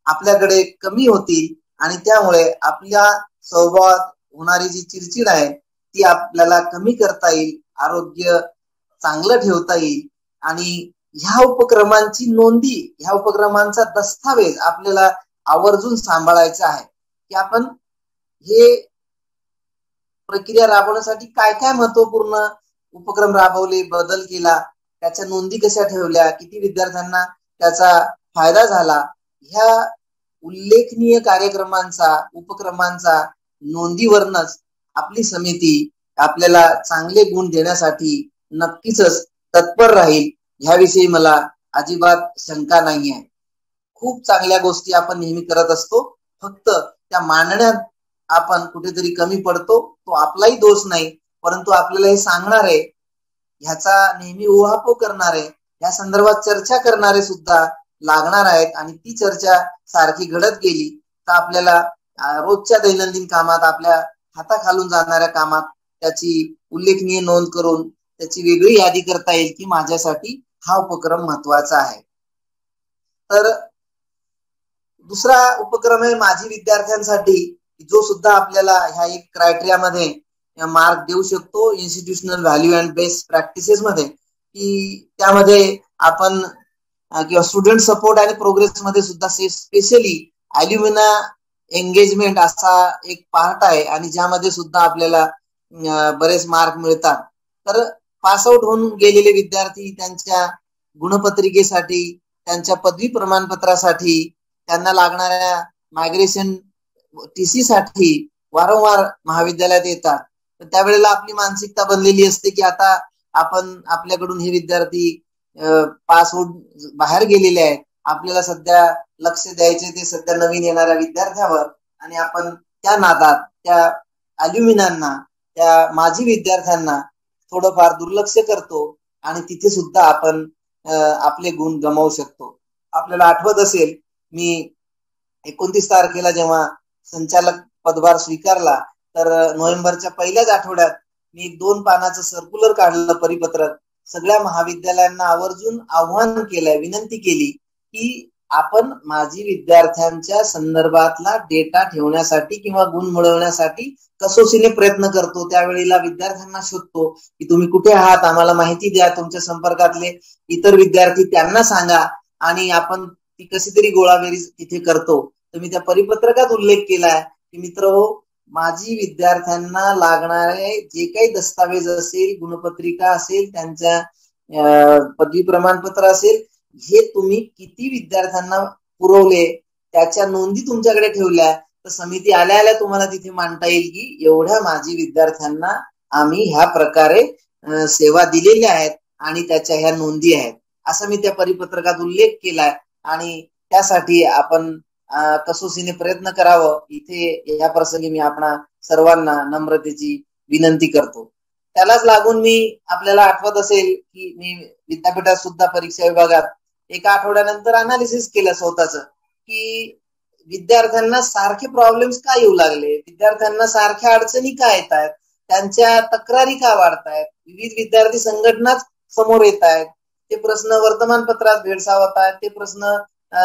आपल्याकडे कमी होतील आणि त्यामुळे आपल्या स्वभावात होणारी जी चिडचिड आहे ती आपल्याला कमी करता येईल, आरोग्य चांगलं ठेवता येईल. आणि ह्या उपक्रमांची नोंदी, ह्या उपक्रमांचा दस्तावेज आपल्याला आवर्जून सांभाळायचा आहे की आपण हे प्रक्रिया राबवण्यासाठी काय काय महत्वपूर्ण उपक्रम राबवले, बदल केला, त्याच्या नोंदी कशा ठेवल्या, किती विद्यार्थ्यांना त्याचा फायदा झाला, ह्या उल्लेखनीय कार्यक्रमांचा, उपक्रमांचा नोंदीवरनच आपली समिती आपल्याला चांगले गुण देण्यासाठी नक्कीच तत्पर राहील, ह्याविषयी मला अजिबात शंका नाही आहे. खूप चांगल्या गोष्टी आपण नेहमी करत असतो, फक्त त्या मांडण्यात आपण कुठेतरी कमी पडतो. तो आपलाही दोष नाही, परंतु आपल्याला हे सांगणारे, ह्याचा नेहमी उहापोह करणारे, या संदर्भात चर्चा करणारे सुद्धा लागणार आहेत. आणि ती चर्चा सारखी घडत गेली तर आपल्याला रोजच्या दैनंदिन कामात, आपल्या हाताखालून जाणाऱ्या कामात त्याची उल्लेखनीय नोंद करून त्याची वेगळी यादी करता येईल की माझ्यासाठी हा उपक्रम महत्वाचा आहे. तर दुसरा उपक्रम आहे माझी विद्यार्थ्यांसाठी, जो सुद्धा आपल्याला ह्या एक क्रायटेरियामध्ये मार्क देऊ शकतो institutional value and best practices मध्ये, की त्यामध्ये आपण किंवा स्टुडंट सपोर्ट आणि प्रोग्रेस मध्ये सुद्धा स्पेशली अल्युमिना एंगेजमेंट असा एक पार्ट आहे आणि ज्यामध्ये सुद्धा आपल्याला बरेच मार्क मिळतात. तर पास आउट होऊन गेलेले विद्यार्थी त्यांच्या गुणपत्रिकेसाठी, त्यांच्या पदवी प्रमाणपत्रासाठी, त्यांना लागणाऱ्या मायग्रेशन टीसी साठी वारंवार महाविद्यालयात येतात. तर त्यावेळेला आपली मानसिकता बनलेली असते की आता आपण, आपल्याकडून हे विद्यार्थी पास होऊन बाहेर गेलेले आहेत, आपल्याला सध्या लक्ष द्यायचे ते सध्या नवीन येणाऱ्या विद्यार्थ्यावर, आणि आपण त्या नादात त्या अल्युमिनांना, त्या माजी विद्यार्थ्यांना थोडंफार दुर्लक्ष करतो आणि तिथे सुद्धा आपण आपले गुण गमावू शकतो. आपल्याला आठवत असेल, मी एकोणतीस तारखेला जेव्हा संचालक पदभार स्वीकारला तर नोव्हेंबरच्या पहिल्याच आठवड्यात मी एक दोन पानाचं सर्क्युलर काढलं, परिपत्रक. सगळ्या महाविद्यालयांना आवर्जून आव्हान केलंय, विनंती केली की आपण माजी विद्यार्थ्यांच्या संदर्भातला डेटा ठेवण्यासाठी किंवा गुण मिळवण्यासाठी कसोशीने प्रयत्न करतो. त्यावेळेला विद्यार्थ्यांना शोधतो की तुम्ही कुठे आहात, आम्हाला माहिती द्या, तुमच्या संपर्कातले इतर विद्यार्थी त्यांना सांगा, आणि आपण ती कशी तरी गोळाबेरीज तिथे करतो. तर मी त्या परिपत्रकात उल्लेख केलाय की मित्र हो, माजी विद्यार्थ्यांना लागणारे जे काही दस्तावेज असेल, गुणपत्रिका असेल, त्यांच्या पदवी प्रमाणपत्र असेल, हे तुम्ही किती विद्यार्थ्यांना पुरवले, त्याच्या नोंदी तुमच्याकडे ठेवल्या, तर समिती आल्या आल्या तुम्हाला तिथे मांडता येईल की एवढ्या माजी विद्यार्थ्यांना आम्ही ह्या प्रकारे सेवा दिलेल्या आहेत आणि त्याच्या ह्या नोंदी आहेत, असं मी त्या परिपत्रकात उल्लेख केलाय. आणि त्यासाठी आपण कसोशीने प्रयत्न करावं, इथे या प्रसंगी मी आपणा सर्वांना नम्रतेची विनंती करतो. त्यालाच लागून मी, आपल्याला आठवत असेल की मी विद्यापीठात सुद्धा परीक्षा विभागात एका आठवड्यानंतर अनालिसिस केलं स्वतःच की विद्यार्थ्यांना सारखे प्रॉब्लेम्स का येऊ लागले, विद्यार्थ्यांना सारख्या अडचणी का येत आहेत, त्यांच्या तक्रारी का वाढतायत, विविध विद्यार्थी संघटनाच समोर येत आहेत, ते प्रश्न वर्तमानपत्रात भेडसावत आहेत, ते प्रश्न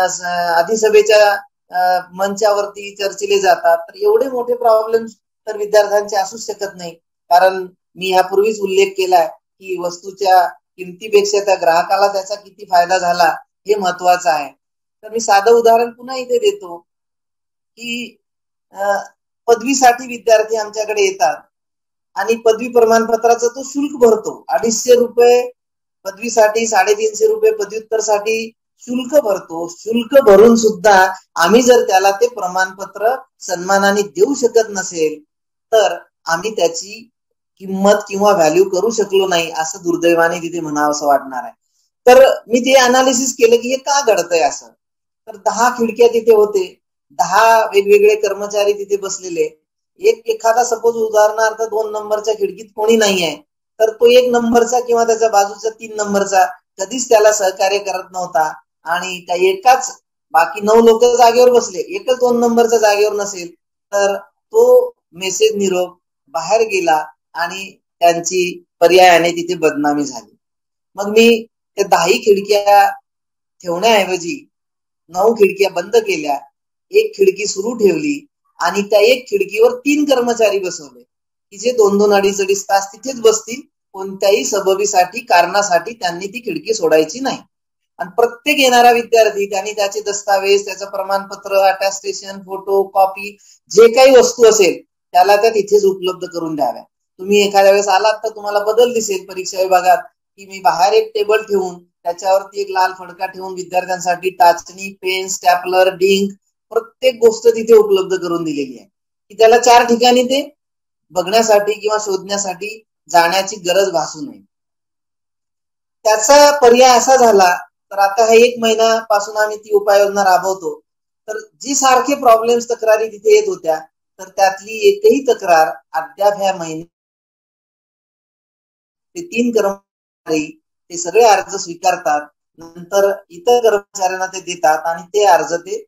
अधिसभेच्या मंचावरती चर्चिले जातात. तर एवढे मोठे प्रॉब्लेम्स तर विद्यार्थ्यांचे असूच शकत नाही, कारण मी यापूर्वीच उल्लेख केलाय की वस्तूच्या किमतीपेक्षा त्या ग्राहकाला त्याचा किती फायदा झाला हे महत्वाचं आहे. तर मी साधं उदाहरण पुन्हा इथे देतो की पदवीसाठी विद्यार्थी आमच्याकडे येतात आणि पदवी प्रमाणपत्राचं तो शुल्क भरतो. अडीचशे रुपये पदवीसाठी, साडेतीनशे रुपये पदव्युत्तरसाठी शुल्क भरतो. शुल्क भरून सुद्धा आम्ही जर त्याला ते प्रमाणपत्र सन्मानाने देऊ शकत नसेल तर आम्ही त्याची किंमत किंवा व्हॅल्यू करू शकलो नाही, असं दुर्दैवाने तिथे म्हणावं असं वाटणार आहे. तर मी ते अनालिसिस केलं की हे का घडतंय असं. तर दहा खिडक्या तिथे होते, दहा वेगवेगळे कर्मचारी तिथे बसलेले. एक एखादा सपोज उदाहरणार्थ दोन नंबरच्या खिडकीत कोणी नाही आहे, तर तो एक नंबरचा किंवा त्याच्या बाजूचा तीन नंबरचा कधीच त्याला सहकार्य करत नव्हता. आणि काही एकाच, बाकी नऊ लोक जागेवर बसले, एकच दोन नंबरच्या जागेवर नसेल तर तो मेसेज निरोप बाहेर गेला आणि त्यांची पर्यायाने तिथे बदनामी झाली. मग मी त्या दहाही खिडक्या ठेवण्याऐवजी नऊ खिडक्या बंद केल्या एक खिडकी सुरू ठेवली आणि त्या एक खिडकीवर तीन कर्मचारी बसवले की जे दोन दोन अडीच अडीच तास तिथेच बसतील. कोणत्याही सबबीसाठी कारणासाठी त्यांनी ती खिडकी सोडायची नाही. आणि प्रत्येक येणारा विद्यार्थी त्यांनी त्याचे दस्तावेज, त्याचं प्रमाणपत्र, अटेस्टेशन, फोटो, कॉपी, जे काही वस्तू असेल त्याला त्या तिथेच उपलब्ध करून द्याव्या. तुम्ही एखाद्या वेळेस आलात तर तुम्हाला बदल दिसेल परीक्षा विभागात की मी बाहेर एक टेबल ठेवून त्याच्यावरती एक लाल फडका ठेवून विद्यार्थ्यांसाठी टाचणी, पेन, स्टॅपलर, डिंक प्रत्येक गोष्ट तिथे उपलब्ध करून दिलेली आहे की त्याला चार ठिकाणी ते बघण्यासाठी किंवा शोधण्यासाठी जाण्याची गरज भासू नये. त्याचा पर्याय असा झाला तर आता हा एक महिन्यापासून आम्ही ती उपाययोजना राबवतो. तर जी सारखे प्रॉब्लेम्स तक्रारी तिथे येत होत्या तर त्यातली एकही तक्रार अद्याप ह्या महिन्यात ते तीन कर्मचारी ते सगळे अर्ज स्वीकारतात. नंतर इतर कर्मचाऱ्यांना ते देतात आणि ते अर्ज ते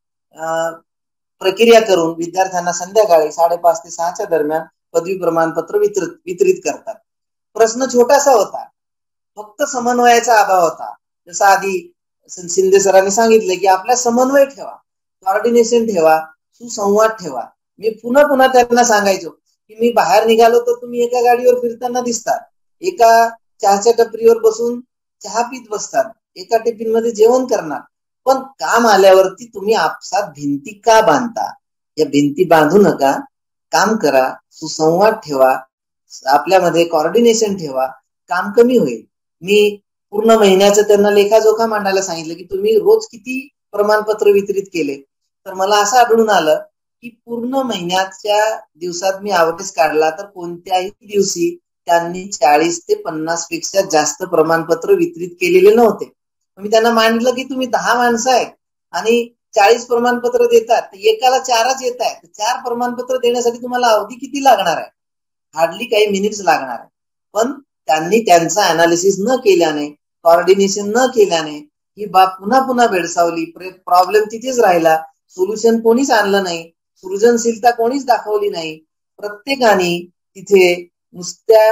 प्रक्रिया करून विद्यार्थ्यांना संध्याकाळी साडेपाच ते सहाच्या दरम्यान पदवी प्रमाणपत्र वितरित वितरित करतात. प्रश्न छोटासा होता, फक्त समन्वयाचा अभाव होता. जसं आधी शिंदे सरांनी सांगितलं की आपला समन्वय ठेवा, कॉर्डिनेशन ठेवा, सुसंवाद ठेवा. मी पुन्हा पुन्हा त्यांना सांगायचो की मी बाहेर निघालो तर तुम्ही एका गाडीवर फिरताना दिसतात, एका चहाच्या टपरीवर बसून चहा पीत बसतात, एका टिफिन मध्ये जेवण करणार, पण काम आल्यावरती तुम्ही आपसात भिंती का बांधता? या भिंती बांधू नका, काम करा, सुसंवाद ठेवा, आपल्यामध्ये कॉर्डिनेशन ठेवा, काम कमी होईल. मी पूर्ण महिन्याचं त्यांना लेखाजोखा मांडायला सांगितलं की तुम्ही रोज किती प्रमाणपत्र वितरित केले. तर मला असं आढळून आलं की पूर्ण महिन्याच्या दिवसात मी ॲव्हरेज काढला तर कोणत्याही दिवशी त्यांनी चाळीस ते पन्नास पेक्षा जास्त प्रमाणपत्र वितरित केलेले नव्हते. मी त्यांना मांडलं की तुम्ही दहा माणसं आहेत आणि चाळीस प्रमाणपत्र देतात, एकाला चारच येत आहे, चार प्रमाणपत्र देण्यासाठी तुम्हाला अवधी किती लागणार आहे? हार्डली काही मिनिट्स लागणार आहे. पण त्यांनी त्यांचा अनालिसिस न केल्याने, कॉर्डिनेशन न केल्याने ही बाब पुन्हा पुन्हा भेडसावली. प्रॉब्लेम तिथेच राहिला, सोल्युशन कोणीच आणलं नाही, सृजनशीलता कोणीच दाखवली नाही. प्रत्येकाने तिथे नुसत्या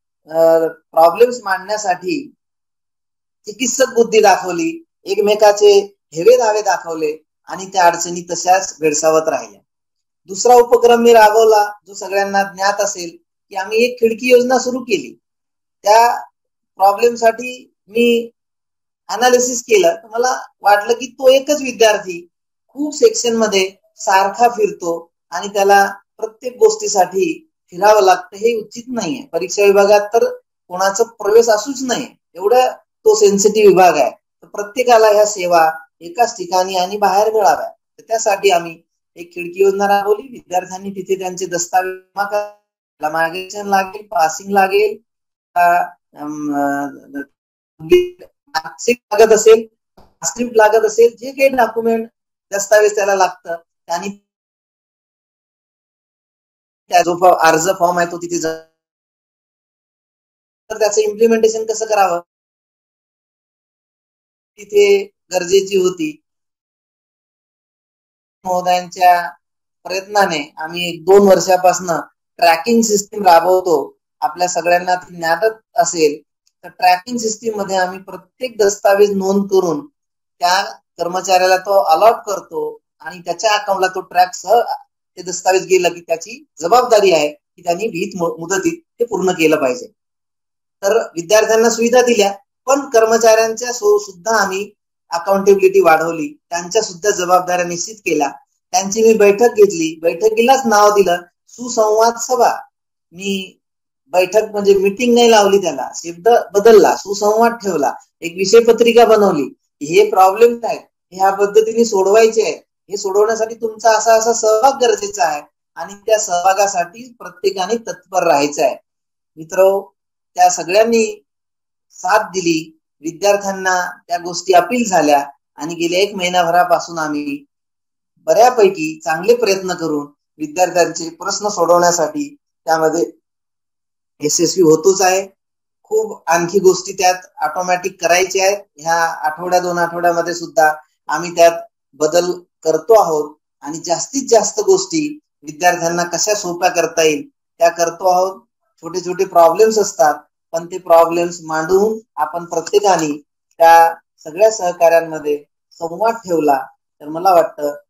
प्रॉब्लेम्स मांडण्यासाठी चिकित्सक बुद्धी दाखवली, एकमेकाचे हेवे दावे दाखवले आणि त्या अडचणी तशाच भेडसावत राहिल्या. दुसरा उपक्रम मी राबवला जो सगळ्यांना ज्ञात असेल की आम्ही एक खिडकी योजना सुरू केली. त्या प्रॉब्लेमसाठी मी अनालिसिस केलं तर मला वाटलं की तो एकच विद्यार्थी खूप सेक्शन मध्ये सारखा फिरतो आणि त्याला प्रत्येक गोष्टीसाठी फिरावं लागतं हे उचित नाहीये. परीक्षा विभागात तर कोणाचा प्रवेश असूच नाही एवढं तो सेन्सिटिव्ह विभाग आहे. तर प्रत्येकाला ह्या सेवा एकाच ठिकाणी आणि बाहेर मिळाव्या. तर त्यासाठी आम्ही एक खिडकी योजना राबवली. विद्यार्थ्यांनी तिथे त्यांचे दस्तावेज, मार्गदर्शन लागेल, पासिंग लागेल, मार्कशीट लागत असेल, ट्रान्सक्रिप्ट लागत असेल, जे काही डॉक्युमेंट दस्तावेज त्याला लागतं त्यांनी त्या जो अर्ज फॉर्म आहे तो तिथे तर त्याचं इम्प्लिमेंटेशन कसं करावं तिथे गरजेची होती. महोदयांच्या प्रयत्नाने आम्ही एक दोन वर्षापासून ट्रॅकिंग सिस्टीम राबवतो. आपल्या सगळ्यांना ती ज्ञात असेल तर ट्रॅकिंग सिस्टीम मध्ये आम्ही प्रत्येक दस्तावेज नोंद करून त्या कर्मचाऱ्याला तो अलॉट करतो आणि त्याच्या अकाउंटला तो ट्रॅक सह ते दस्तावेज गेला की त्याची जबाबदारी आहे की त्यांनी विहित मुदतीत ते पूर्ण केलं पाहिजे. तर विद्यार्थ्यांना सुविधा दिल्या पण कर्मचाऱ्यांच्या सुद्धा आम्ही अकाउंटेबिलिटी वाढवली, त्यांच्या सुद्धा जबाबदाऱ्या निश्चित केल्या. त्यांची मी बैठक घेतली, बैठकीलाच नाव दिलं सुसंवाद सभा. मी बैठक म्हणजे मीटिंग नाही लावली, त्याला शब्द बदलला, सुसंवाद ठेवला, एक विषय पत्रिका बनवली. हे प्रॉब्लेम आहेत ह्या पद्धतीने सोडवायचे आहे, हे सोडवण्यासाठी तुमचा असा असा सहभाग गरजेचा आहे आणि त्या सहभागासाठी प्रत्येकाने तत्पर राहायचं आहे. मित्र, त्या सगळ्यांनी साथ दिली. विद्यार्थ्यांना त्या गोष्टी अपील झाल्या आणि गेल्या एक महिनाभरापासून आम्ही बऱ्यापैकी चांगले प्रयत्न करून विद्यार्थ्यांचे प्रश्न सोडवण्यासाठी त्यामध्ये यशस्वी होतोच आहे. खूप आणखी गोष्टी त्यात ऑटोमॅटिक करायच्या आहेत. ह्या आठवड्या दोन आठवड्यामध्ये सुद्धा आम्ही त्यात बदल करतो आहोत आणि जास्तीत जास्त गोष्टी विद्यार्थ्यांना कशा सोप्या करता येईल त्या करतो आहोत. छोटे छोटे प्रॉब्लेम्स असतात पण ते प्रॉब्लेम्स मांडून आपण प्रत्येकाने त्या सगळ्या सहकार्यांमध्ये संवाद ठेवला तर मला वाटतं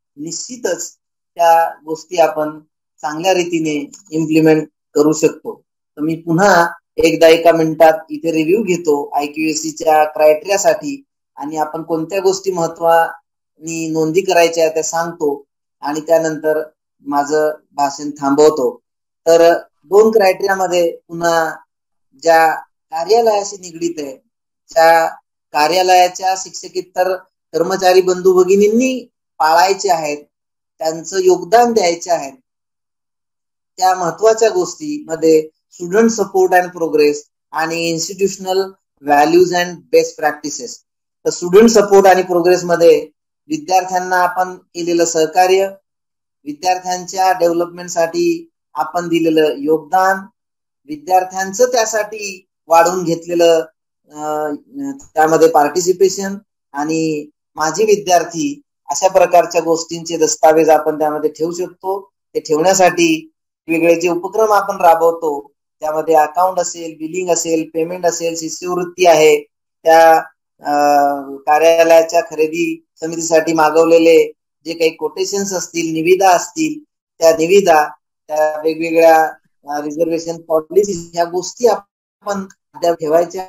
निश्चितच त्या गोष्टी आपण चांगल्या रीतीने इम्प्लिमेंट करू शकतो. तर मी पुन्हा एकदा एका मिनिटात इथे रिव्ह्यू घेतो आयक्यूएसीच्या क्रायटेरियासाठी आणि आपण कोणत्या गोष्टी महत्वानी नोंदी करायच्या त्या सांगतो आणि त्यानंतर माझं भाषण थांबवतो. तर दोन क्रायटेरियामध्ये पुन्हा ज्या कार्यालयाशी निगडीत आहे, त्या कार्यालयाच्या शिक्षकेतर कर्मचारी बंधू भगिनींनी पाळायचे आहेत, त्यांचं योगदान द्यायचे आहेत, त्या महत्वाच्या गोष्टीमध्ये स्टुडंट सपोर्ट अँड प्रोग्रेस आणि institutional values and best practices. तर स्टुडंट सपोर्ट आणि प्रोग्रेस मध्ये विद्यार्थ्यांना आपण केलेलं सहकार्य, विद्यार्थ्यांच्या डेव्हलपमेंटसाठी आपण दिलेलं योगदान, विद्यार्थ्यांचं त्यासाठी वाढवून घेतलेलं त्यामध्ये पार्टिसिपेशन आणि माझे विद्यार्थी अशा प्रकारच्या गोष्टींचे दस्तावेज आपण त्यामध्ये ठेवू शकतो. ते ठेवण्यासाठी वेगळे जे उपक्रम आपण राबवतो त्यामध्ये अकाउंट असेल, बिलिंग असेल, पेमेंट असेल, शिष्यवृत्ती आहे, त्या कार्यालयाच्या खरेदी समितीसाठी मागवलेले जे काही कोटेशन्स असतील, निविदा असतील, त्या निविदा, त्या वेगवेगळ्या रिझर्वेशन पॉलिसी, ह्या गोष्टी आपण ठेवायच्या.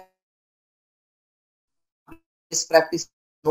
प्रॅक्टिस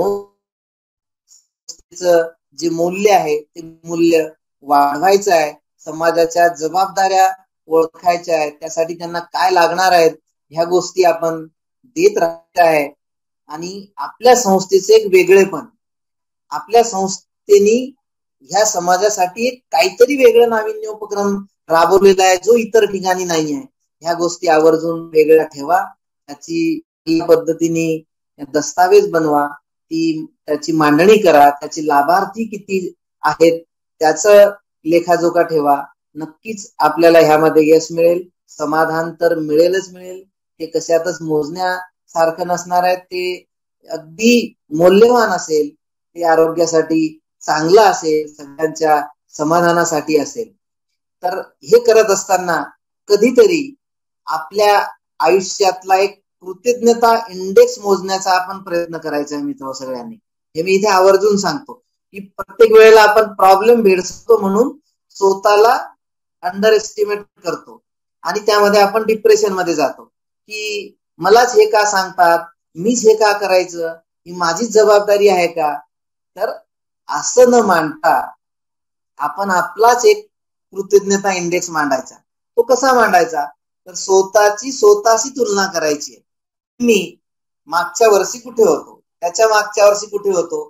जे मूल्य आहे ते मूल्य वाढवायचं आहे. समाजाच्या जबाबदाऱ्या ओळखायच्या आहेत, त्यासाठी त्यांना काय लागणार आहेत ह्या गोष्टी आपण देत राहायच्या आहे. आणि आपल्या संस्थेचे एक वेगळेपण, आपल्या संस्थेनी ह्या समाजासाठी एक काहीतरी वेगळं नाविन्य उपक्रम राबवलेला आहे जो इतर ठिकाणी नाही आहे. ह्या गोष्टी आवर्जून वेगळ्या ठेवा, त्याची पद्धतीने दस्तावेज बनवा, ती त्याची मांडणी करा, त्याचे लाभार्थी किती आहेत त्याचं लेखाजोखा ठेवा. नक्कीच आपल्याला ह्यामध्ये यश मिळेल, समाधान तर मिळेलच मिळेल. हे कशातच मोजण्यासारखं नसणार आहे, ते अगदी मौल्यवान असेल, ते आरोग्यासाठी चांगलं असेल, सगळ्यांच्या समाधानासाठी असेल. तर हे करत असताना कधीतरी आपल्या आयुष्यातला एक कृतज्ञता इंडेक्स मोजण्याचा आपण प्रयत्न करायचा आहे मित्र सगळ्यांनी. हे मी इथे आवर्जून सांगतो की प्रत्येक वेळेला आपण प्रॉब्लेम भेडतो म्हणून स्वतःला अंडर एस्टिमेट करतो आणि त्यामध्ये आपण डिप्रेशन मध्ये जातो की मलाच हे का सांगतात, मीच हे का करायचं, ही माझीच जबाबदारी आहे का. तर असं न मांडता आपण आपलाच एक कृतज्ञता इंडेक्स मांडायचा. तो कसा मांडायचा, तर स्वतःची स्वतःशी तुलना करायची. मी मागच्या वर्षी कुठे होतो, त्याच्या मागच्या वर्षी कुठे होतो,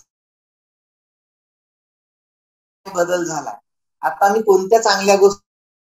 बदल झाला, आता मी कोणत्या चांगल्या गोष्टी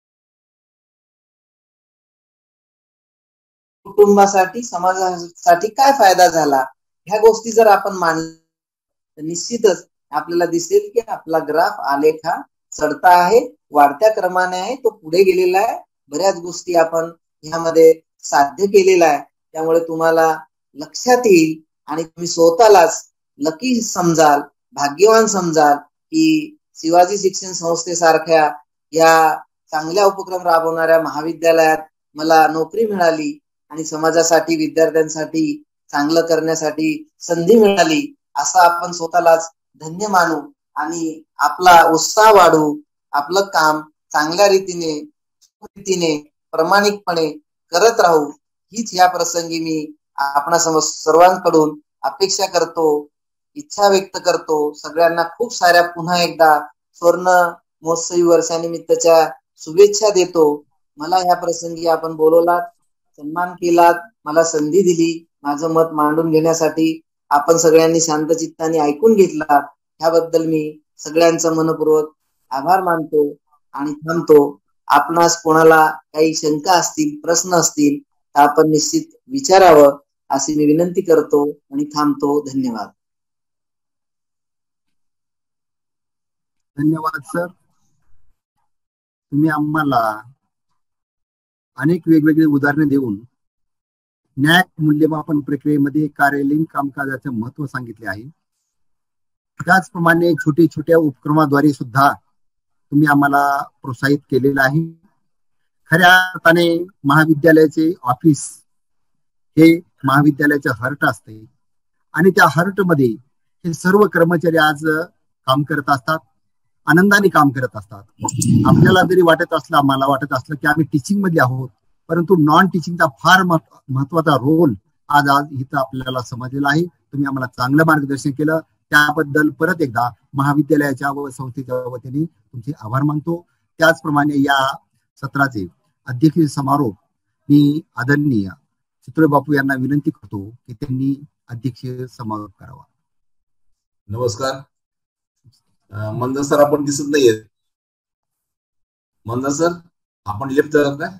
कुटुंबासाठी, समाजासाठी काय फायदा झाला, ह्या गोष्टी जर आपण मांडल्या तर निश्चितच आपल्याला दिसेल की आपला ग्राफ आलेख हा चढता आहे, वाढत्या क्रमाने आहे, तो पुढे गेलेला आहे. बऱ्याच गोष्टी आपण ह्यामध्ये साध्य केलेला आहे. त्यामुळे तुम्हाला लक्षात येईल आणि तुम्ही स्वतःलाच लकी समजाल, भाग्यवान समजाल की शिवाजी शिक्षण संस्थेसारख्या या चांगल्या उपक्रम राबवणाऱ्या महाविद्यालयात मला नोकरी मिळाली आणि समाजासाठी, विद्यार्थ्यांसाठी चांगलं करण्यासाठी संधी मिळाली, असं आपण स्वतःलाच धन्य मानू आणि आपला उत्साह वाढवू. आपलं काम चांगल्या रीतीने रीतीने प्रामाणिकपणे करत राहू, हीच या प्रसंगी मी आपणा सर्वांकडून अपेक्षा करतो, इच्छा व्यक्त करतो. सगळ्यांना खूप साऱ्या पुन्हा एकदा स्वर्ण महोत्सवी वर्षानिमित्तच्या शुभेच्छा देतो. मला ह्या प्रसंगी आपण बोलवलात, सन्मान केलात, मला संधी दिली माझं मत मांडून घेण्यासाठी. आपण सगळ्यांनी शांतचित्ताने ऐकून घेतलात, ह्याबद्दल मी सगळ्यांचा मनपूर्वक आभार मानतो आणि थांबतो. आपणास कोणाला काही शंका असतील, प्रश्न असतील तर आपण निश्चित विचारावं अशी मी विनंती करतो आणि थांबतो. धन्यवाद. धन्यवाद सर. तुम्ही आम्हाला अनेक वेगवेगळी उदाहरणे देऊन न्याय मूल्यमापन प्रक्रियेमध्ये कार्यालयीन कामकाजाचे महत्व सांगितले आहे. त्याचप्रमाणे छोट्या छोट्या उपक्रमाद्वारे सुद्धा तुम्ही आम्हाला प्रोत्साहित केलेलं आहे. खऱ्या अर्थाने महाविद्यालयाचे ऑफिस हे महाविद्यालयाचे हर्ट असते आणि त्या हर्ट मध्ये हे सर्व कर्मचारी आज काम करत असतात, आनंदाने काम करत असतात. आपल्याला जरी वाटत असला, मला वाटत असलं की आम्ही टीचिंग मध्ये आहोत, परंतु नॉन टीचिंगचा फार महत्वाचा रोल आज आज इथं आपल्याला समजलेला आहे. तुम्ही आम्हाला चांगलं मार्गदर्शन केलं, त्याबद्दल परत एकदा महाविद्यालयाच्या व संस्थेच्या वतीने तुमचे आभार मानतो. त्याचप्रमाणे या सत्राचे अध्यक्षीय समारोप मी आदरणीय चितळे बापू यांना विनंती करतो की त्यांनी अध्यक्षीय समारोप करावा. नमस्कार. मंदर सर आपण दिसत नाहीये. मंदर सर आपण लिफ्ट करत का?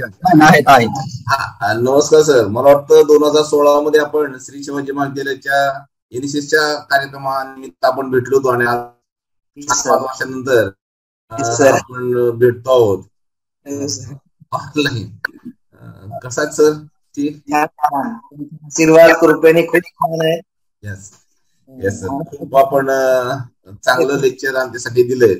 नमस्कार सर. मला वाटतं दोन हजार सोळा मध्ये आपण श्री शिवाजी महाविद्यालयाच्या एनएसएसच्या कार्यक्रमानिमित्त आपण भेटलो होतो आणि पाच वर्षानंतर आपण भेटतो आहोत ऑनलाईन. कसा आहे सर? ठीक. आशीर्वाद कृपेने खूप छान आहे. Yes yes sir. खूप आपण चांगलं लेक्चर आमच्यासाठी दिलंय.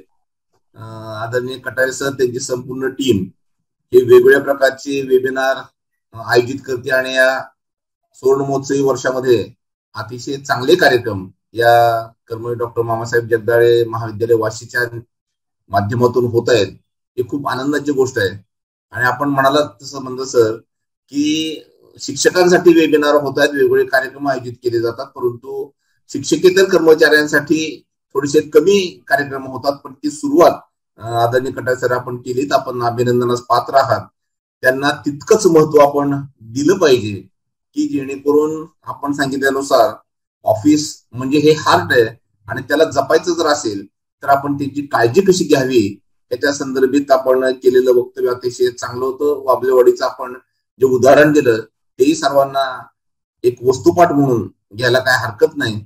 आदरणीय कटारे सर, त्यांची संपूर्ण टीम हे वेगवेगळ्या प्रकारचे वेबिनार आयोजित करते आणि या सुवर्ण महोत्सवी वर्षामध्ये अतिशय चांगले कार्यक्रम या कर्मवीर डॉक्टर मामासाहेब जगदाळे महाविद्यालय वाशीच्या माध्यमातून होत आहेत. ही खूप आनंदाची गोष्ट आहे. आणि आपण म्हणालात तसं म्हणतो सर की शिक्षकांसाठी वेबिनार होत आहेत, वेगवेगळे कार्यक्रम आयोजित केले जातात, परंतु शिक्षकेतर कर्मचाऱ्यांसाठी थोडेसे कमी कार्यक्रम होतात. पण ती सुरुवात आदरणीय कटारे सर आपण केलीत. आपण अभिनंदनास पात्र आहात. त्यांना तितकंच महत्व आपण दिलं पाहिजे की जेणेकरून आपण सांगितल्यानुसार ऑफिस म्हणजे हे हार्ट आहे आणि त्याला जपायचं जर असेल तर आपण त्याची काळजी कशी घ्यावी याच्या संदर्भात आपण केलेलं वक्तव्य अतिशय चांगलं होतं. वाबलेवाडीचं आपण जे उदाहरण दिलं तेही सर्वांना एक वस्तुपाठ म्हणून घ्यायला काय हरकत नाही.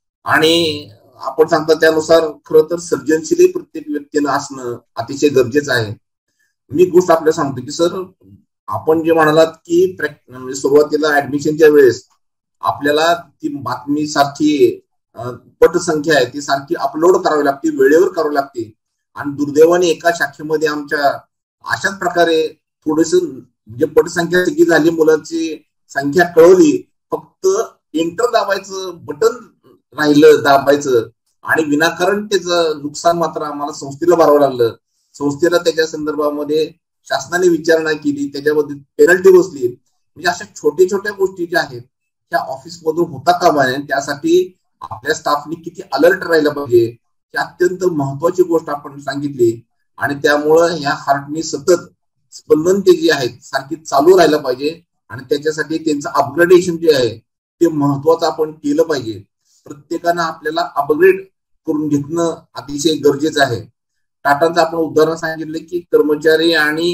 आणि आपण सांगता त्यानुसार खरं तर सर्जनशील प्रत्येक व्यक्तीला असणं अतिशय गरजेचं आहे. मी गोष्ट आपल्याला सांगतो की सर आपण जे म्हणालात की सुरुवातीला ऍडमिशनच्या वेळेस आपल्याला ती बातमी सारखी पटसंख्या आहे ती सारखी अपलोड करावी लागते, वेळेवर करावी लागते. आणि दुर्दैवाने एका शाखेमध्ये आमच्या अशाच प्रकारे थोडस म्हणजे पटसंख्या सगळी झाली, मुलांची संख्या कळवली, फक्त एंटर दाबायचं बटन राहिलं दाबायचं आणि विनाकारण त्याचं नुकसान मात्र आम्हाला संस्थेला भरावं लागलं. संस्थेला त्याच्या संदर्भामध्ये शासनाने विचारणा केली, त्याच्यामध्ये पेनल्टी बसली. म्हणजे अशा छोट्या छोट्या गोष्टी ज्या आहेत त्या ऑफिस मधून होता कामा नये. त्यासाठी आपल्या स्टाफनी किती अलर्ट राहिलं पाहिजे ही अत्यंत महत्वाची गोष्ट आपण सांगितली. आणि त्यामुळं या हार्टनी सतत स्पंदन ते जे आहेत सारखी चालू राहिलं पाहिजे आणि त्याच्यासाठी त्यांचं अपग्रेडेशन जे आहे ते महत्वाचं आपण केलं पाहिजे. प्रत्येकानं आपल्याला अपग्रेड करून घेणं अतिशय गरजेचं आहे. टाटांचं आपण उदाहरण सांगितलं की कर्मचारी आणि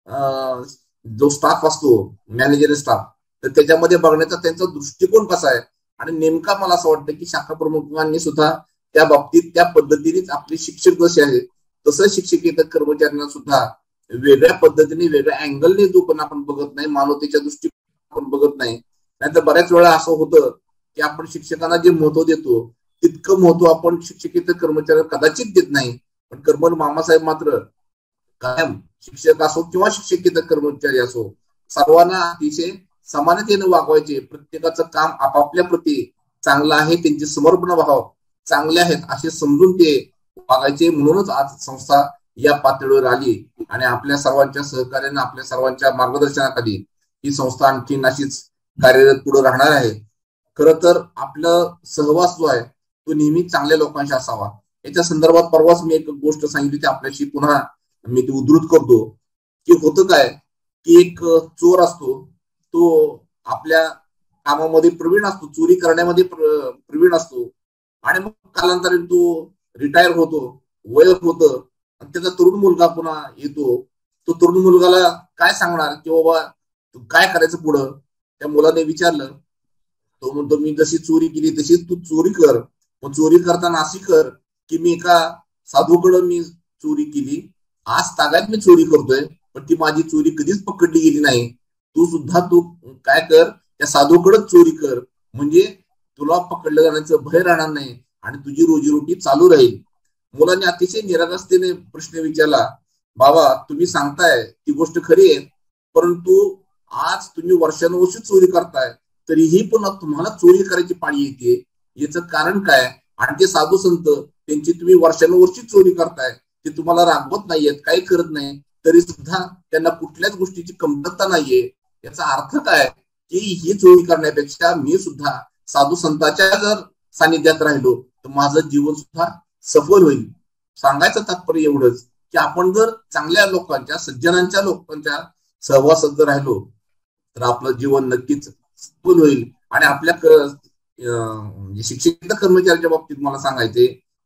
जो स्टाफ असतो मॅनेजर स्टाफ तर त्याच्यामध्ये बघण्याचा त्यांचा दृष्टिकोन कसा आहे. आणि नेमका मला असं वाटतं की शाखा प्रमुखांनी सुद्धा त्या बाबतीत त्या पद्धतीनेच आपले शिक्षक जसे आहेत तसं शिक्षकेतर कर्मचाऱ्यांना सुद्धा वेगळ्या पद्धतीने वेगळ्या अँगलने जो पण आपण बघत नाही, मानवतेच्या दृष्टीने आपण बघत नाही. नाहीतर बऱ्याच वेळा असं होतं की आपण शिक्षकांना जे महत्व देतो तितकं महत्व आपण शिक्षकेतर कर्मचाऱ्यांना कदाचित देत नाही. पण कर्मवीर मामासाहेब मात्र कायम शिक्षक असो किंवा शिक्षकेतर कर्मचारी असो सर्वांना अतिशय समानतेने वागवायचे. प्रत्येकाचं काम आपापल्या प्रती चांगलं आहे, त्यांचे समर्पण भाव चांगले आहेत असे समजून ते वागायचे. म्हणूनच आज संस्था या पातळीवर आली आणि आपल्या सर्वांच्या सहकार्याने आपल्या सर्वांच्या मार्गदर्शनाखाली ही संस्था आणखी अशीच कार्यरत पुढे राहणार आहे. खरं तर आपलं सहवास जो आहे तो नेहमी चांगल्या लोकांशी असावा. याच्या संदर्भात परवाच मी एक गोष्ट सांगितली ती आपल्याशी पुन्हा मी ती उद्धृत करतो की होतं काय की एक चोर असतो, तो आपल्या कामामध्ये प्रवीण असतो, चोरी करण्यामध्ये प्रवीण असतो आणि मग कालांतराने तो रिटायर होतो, वय होतं आणि त्याचा तरुण मुलगा पुन्हा येतो. तो तरुण मुलगाला काय सांगणार की बाबा तू काय करायचं पुढं. त्या मुलाने विचारलं, तो म्हणतो मी जशी चोरी केली तशी तू चोरी कर, पण चोरी करताना अशी कर की मी एका साधूकडं मी चोरी केली, आज तागायत मी चोरी करतोय पण ती माझी चोरी कधीच पकडली गेली नाही. तू सुद्धा तू काय कर त्या साधूकडच चोरी कर म्हणजे तुला पकडलं जाण्याचं भय राहणार नाही आणि तुझी रोजीरोटी चालू राहील. मुलाने अतिशय निरागसतेने प्रश्न विचारला, बाबा तुम्ही सांगताय ती गोष्ट खरी आहे, परंतु आज तुम्ही वर्षानुवर्षी चोरी करताय तरीही पुन्हा तुम्हाला चोरी करायची पाळी येते, याचं कारण काय. आणि ते साधू संत त्यांची तुम्ही वर्षानुवर्षी चोरी करताय, ते तुम्हाला रागवत नाहीयेत, काही करत नाही, तरी सुद्धा त्यांना कुठल्याच गोष्टीची कमतरता नाहीये. याचा अर्थ काय की ही चोरी करण्यापेक्षा मी सुद्धा साधू संतांच्या जर सानिध्यात राहिलो तर माझं जीवन सुद्धा सफल होईल. सांगायचं तात्पर्य एवढंच की आपण जर चांगल्या लोकांच्या, सज्जनांच्या लोकांच्या सहवासात जर राहिलो तर आपलं जीवन नक्कीच सफल होईल. आणि आपल्या शिक्षित कर्मचाऱ्याच्या बाबतीत मला सांगायचे,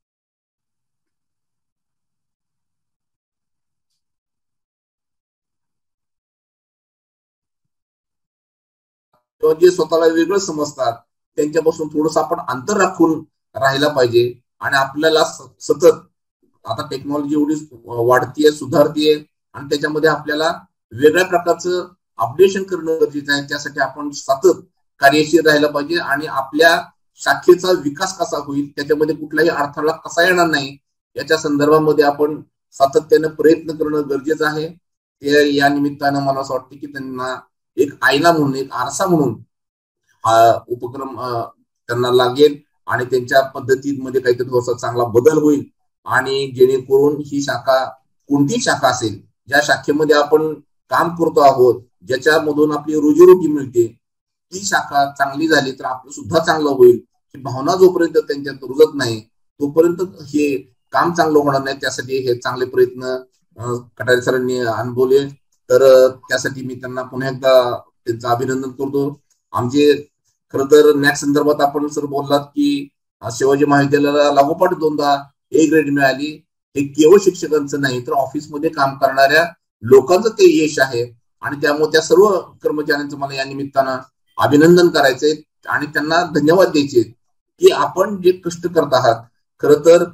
जे स्वतःला वेगळं समजतात त्यांच्यापासून थोडंसं आपण अंतर राखून राहायला पाहिजे. आणि आपल्याला सतत आता टेक्नॉलॉजी एवढी वाढतीये, सुधारतीये आणि त्याच्यामध्ये आपल्याला वेगळ्या प्रकारचं अपडेशन करणं गरजेचं आहे. त्यासाठी आपण सतत कार्यशील राहायला पाहिजे आणि आपल्या शाखेचा विकास कसा होईल, त्याच्यामध्ये कुठलाही अडथळा कसा येणार नाही याच्या संदर्भामध्ये आपण सातत्याने प्रयत्न करणं गरजेचं आहे. ते या निमित्तानं मला असं वाटतं की त्यांना एक आईना म्हणून, एक आरसा म्हणून हा उपक्रम त्यांना लागेल आणि त्यांच्या पद्धतीमध्ये काहीतरी थोडासा चांगला बदल होईल. आणि जेणेकरून ही शाखा, कोणती शाखा असेल, ज्या शाखेमध्ये आपण काम करतो आहोत, ज्याच्यामधून आपली रोजीरोटी मिळते, ती शाखा चांगली झाली तर आपलं सुद्धा चांगलं होईल. ही भावना जोपर्यंत त्यांच्यात रुजत नाही तोपर्यंत हे काम चांगलं होणार नाही. त्यासाठी हे चांगले प्रयत्न कटारे सरांनी अनुभवले, तर त्यासाठी मी त्यांना पुन्हा एकदा त्यांचं अभिनंदन करतो. आमचे खरं तर नॅक संदर्भात आपण सर बोललात की शिवाजी महाविद्यालयाला लागोपाठ दोनदा ए ग्रेड मिळाली. हे केवळ शिक्षकांचं नाही तर ऑफिसमध्ये काम करणाऱ्या लोकांचं ते यश आहे. आणि त्यामुळे त्या सर्व कर्मचाऱ्यांचं मला या निमित्तानं अभिनंदन करायचंय आणि त्यांना धन्यवाद द्यायचे की आपण जे कष्ट करत आहात. खरं तर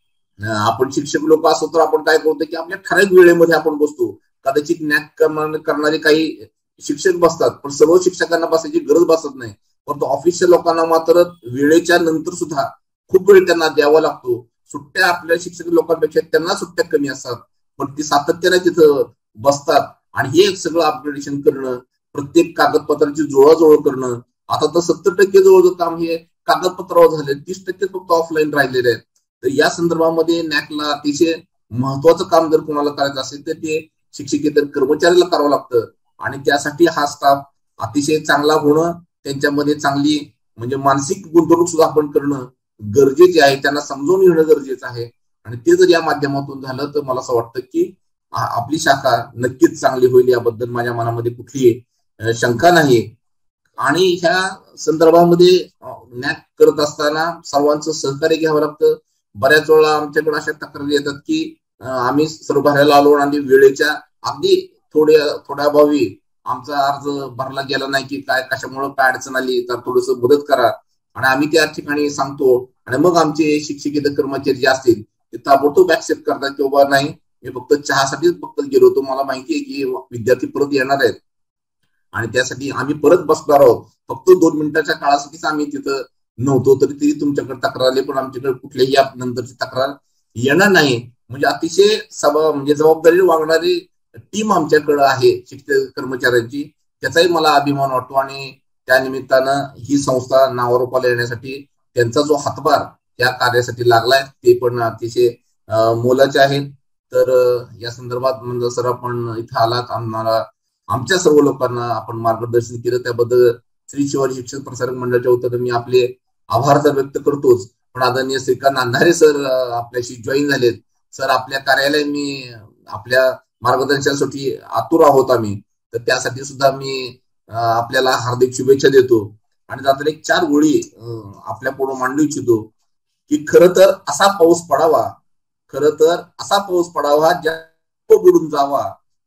आपण शिक्षक लोक असो तर आपण काय करतो की आपल्या ठराविक वेळेमध्ये आपण बसतो. कदाचित नॅक करणारे काही शिक्षक बसतात पण सर्व शिक्षकांना बसायची गरज बसत नाही. परंतु ऑफिसच्या लोकांना मात्र वेळेच्या नंतर सुद्धा खूप वेळ त्यांना द्यावा लागतो. सुट्ट्या आपल्या शिक्षक लोकांपेक्षा त्यांना सुट्ट्या कमी असतात पण ती सातत्याने तिथं बसतात. आणि हे सगळं अपग्रेडेशन करणं, प्रत्येक कागदपत्राची जुळवाजुळव करणं, आता तर सत्तर टक्के जवळजवळ काम हे कागदपत्रावर झाले, तीस टक्के फक्त ऑफलाईन राहिलेले आहेत. तर या संदर्भामध्ये नॅकला अतिशय महत्वाचं काम जर कोणाला करायचं असेल तर ते शिक्षकेतर कर्मचाऱ्याला करावं लागतं. आणि त्यासाठी हा स्टाफ अतिशय चांगला होणं, त्यांच्यामध्ये चांगली म्हणजे मानसिक गुंतवणूक सुद्धा आपण करणं गरजेचे आहे, त्यांना समजून घेणं गरजेचं आहे. आणि ते जर या माध्यमातून झालं तर मला असं वाटतं की आपली शाखा नक्कीच चांगली होईल, याबद्दल माझ्या मनामध्ये कुठलीही शंका नाही. आणि ह्या संदर्भामध्ये नॅक करत असताना सर्वांचं सहकार्य घ्यावं लागतं. बऱ्याच वेळा आमच्याकडे अशा तक्रारी येतात की आम्ही सर्व भरायला आलो आणि वेळेच्या अगदी थोड्या थोड्या अभावी आमचा अर्ज भरला गेला नाही की काय, कशामुळे काय अडचण आली तर थोडस मदत करा. आणि आम्ही त्या ठिकाणी सांगतो आणि मग आमचे शिक्षकेतर कर्मचारी जे असतील ते ताबडतोब ऍक्सेप्ट करतात की बाबा नाही, मी फक्त चहासाठीच फक्त गेलो होतो, मला माहिती आहे की विद्यार्थी परत येणार आहेत आणि त्यासाठी आम्ही परत बसणार आहोत, फक्त दोन मिनिटाच्या काळासाठीच आम्ही तिथं नव्हतो, तरी तरी तुमच्याकडे तक्रार आली पण आमच्याकडे कुठल्याही नंतरची तक्रार येणार नाही. म्हणजे अतिशय सभा म्हणजे जबाबदारी वागणारी टीम आमच्याकडे आहे शिक्षक कर्मचाऱ्यांची, त्याचाही मला अभिमान वाटतो. आणि त्या निमित्तानं ही संस्था नावारूपाला येण्यासाठी त्यांचा जो हातभार या कार्यासाठी लागलाय ते पण अतिशय मोलाचे आहेत. तर या संदर्भात म्हणजे सर आपण इथं आलात, आम्हाला आमच्या सर्व लोकांना आपण मार्गदर्शन केलं, त्याबद्दल श्री शिवाजी शिक्षक प्रसारक मंडळाच्या वतीने मी आपले आभार तर व्यक्त करतोच. पण आदरणीय श्रीकांत अंधारे सर आपल्याशी जॉईन झालेत. सर आपल्या कार्यालय मी आपल्या मार्गदर्शनासाठी आतुर आहोत आम्ही, तर त्यासाठी सुद्धा मी आपल्याला हार्दिक शुभेच्छा देतो. आणि त्यातून एक चार ओळी आपल्या पुढे मांडू इच्छितो की खरं तर असा पाऊस पडावा, खरं तर असा पाऊस पडावा ज्या बुडून जावा,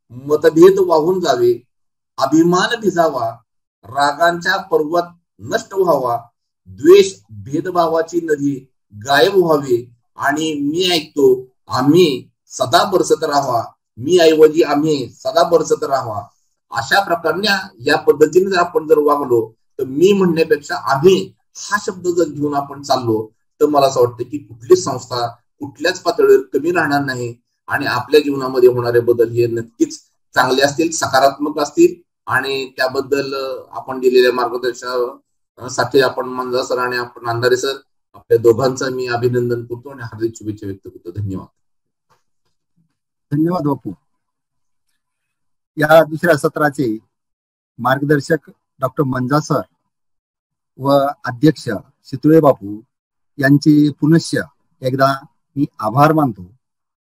मतभेद वाहून जावे, अभिमान भिजावा, रागांच्या पर्वत नष्ट व्हावा, द्वेष भेदभावाची नदी गायब व्हावी आणि मी ऐकतो आम्ही सदा बरसत राहावा, मी ऐवजी आम्ही सदा बरसत राहावा. अशा प्रकारच्या या पद्धतीने जर आपण जर वागलो तर मी म्हणण्यापेक्षा आम्ही हा शब्द जर घेऊन आपण चाललो तर मला असं वाटतं की कुठलीच संस्था कुठल्याच पातळीवर कमी राहणार नाही आणि आपल्या जीवनामध्ये होणारे बदल हे नक्कीच चांगले असतील, सकारात्मक असतील. आणि त्याबद्दल आपण दिलेल्या मार्गदर्शनासाठी आपण मंजा सर आणि आपण अंधारे सर आपल्या दोघांचा मी अभिनंदन करतो आणि हार्दिक शुभेच्छा व्यक्त करतो. धन्यवाद. धन्यवाद बापू. या दुसऱ्या सत्राचे मार्गदर्शक डॉक्टर मंजा सर व अध्यक्ष शितुळे बापू यांचे पुनश्च एकदा मी आभार मानतो.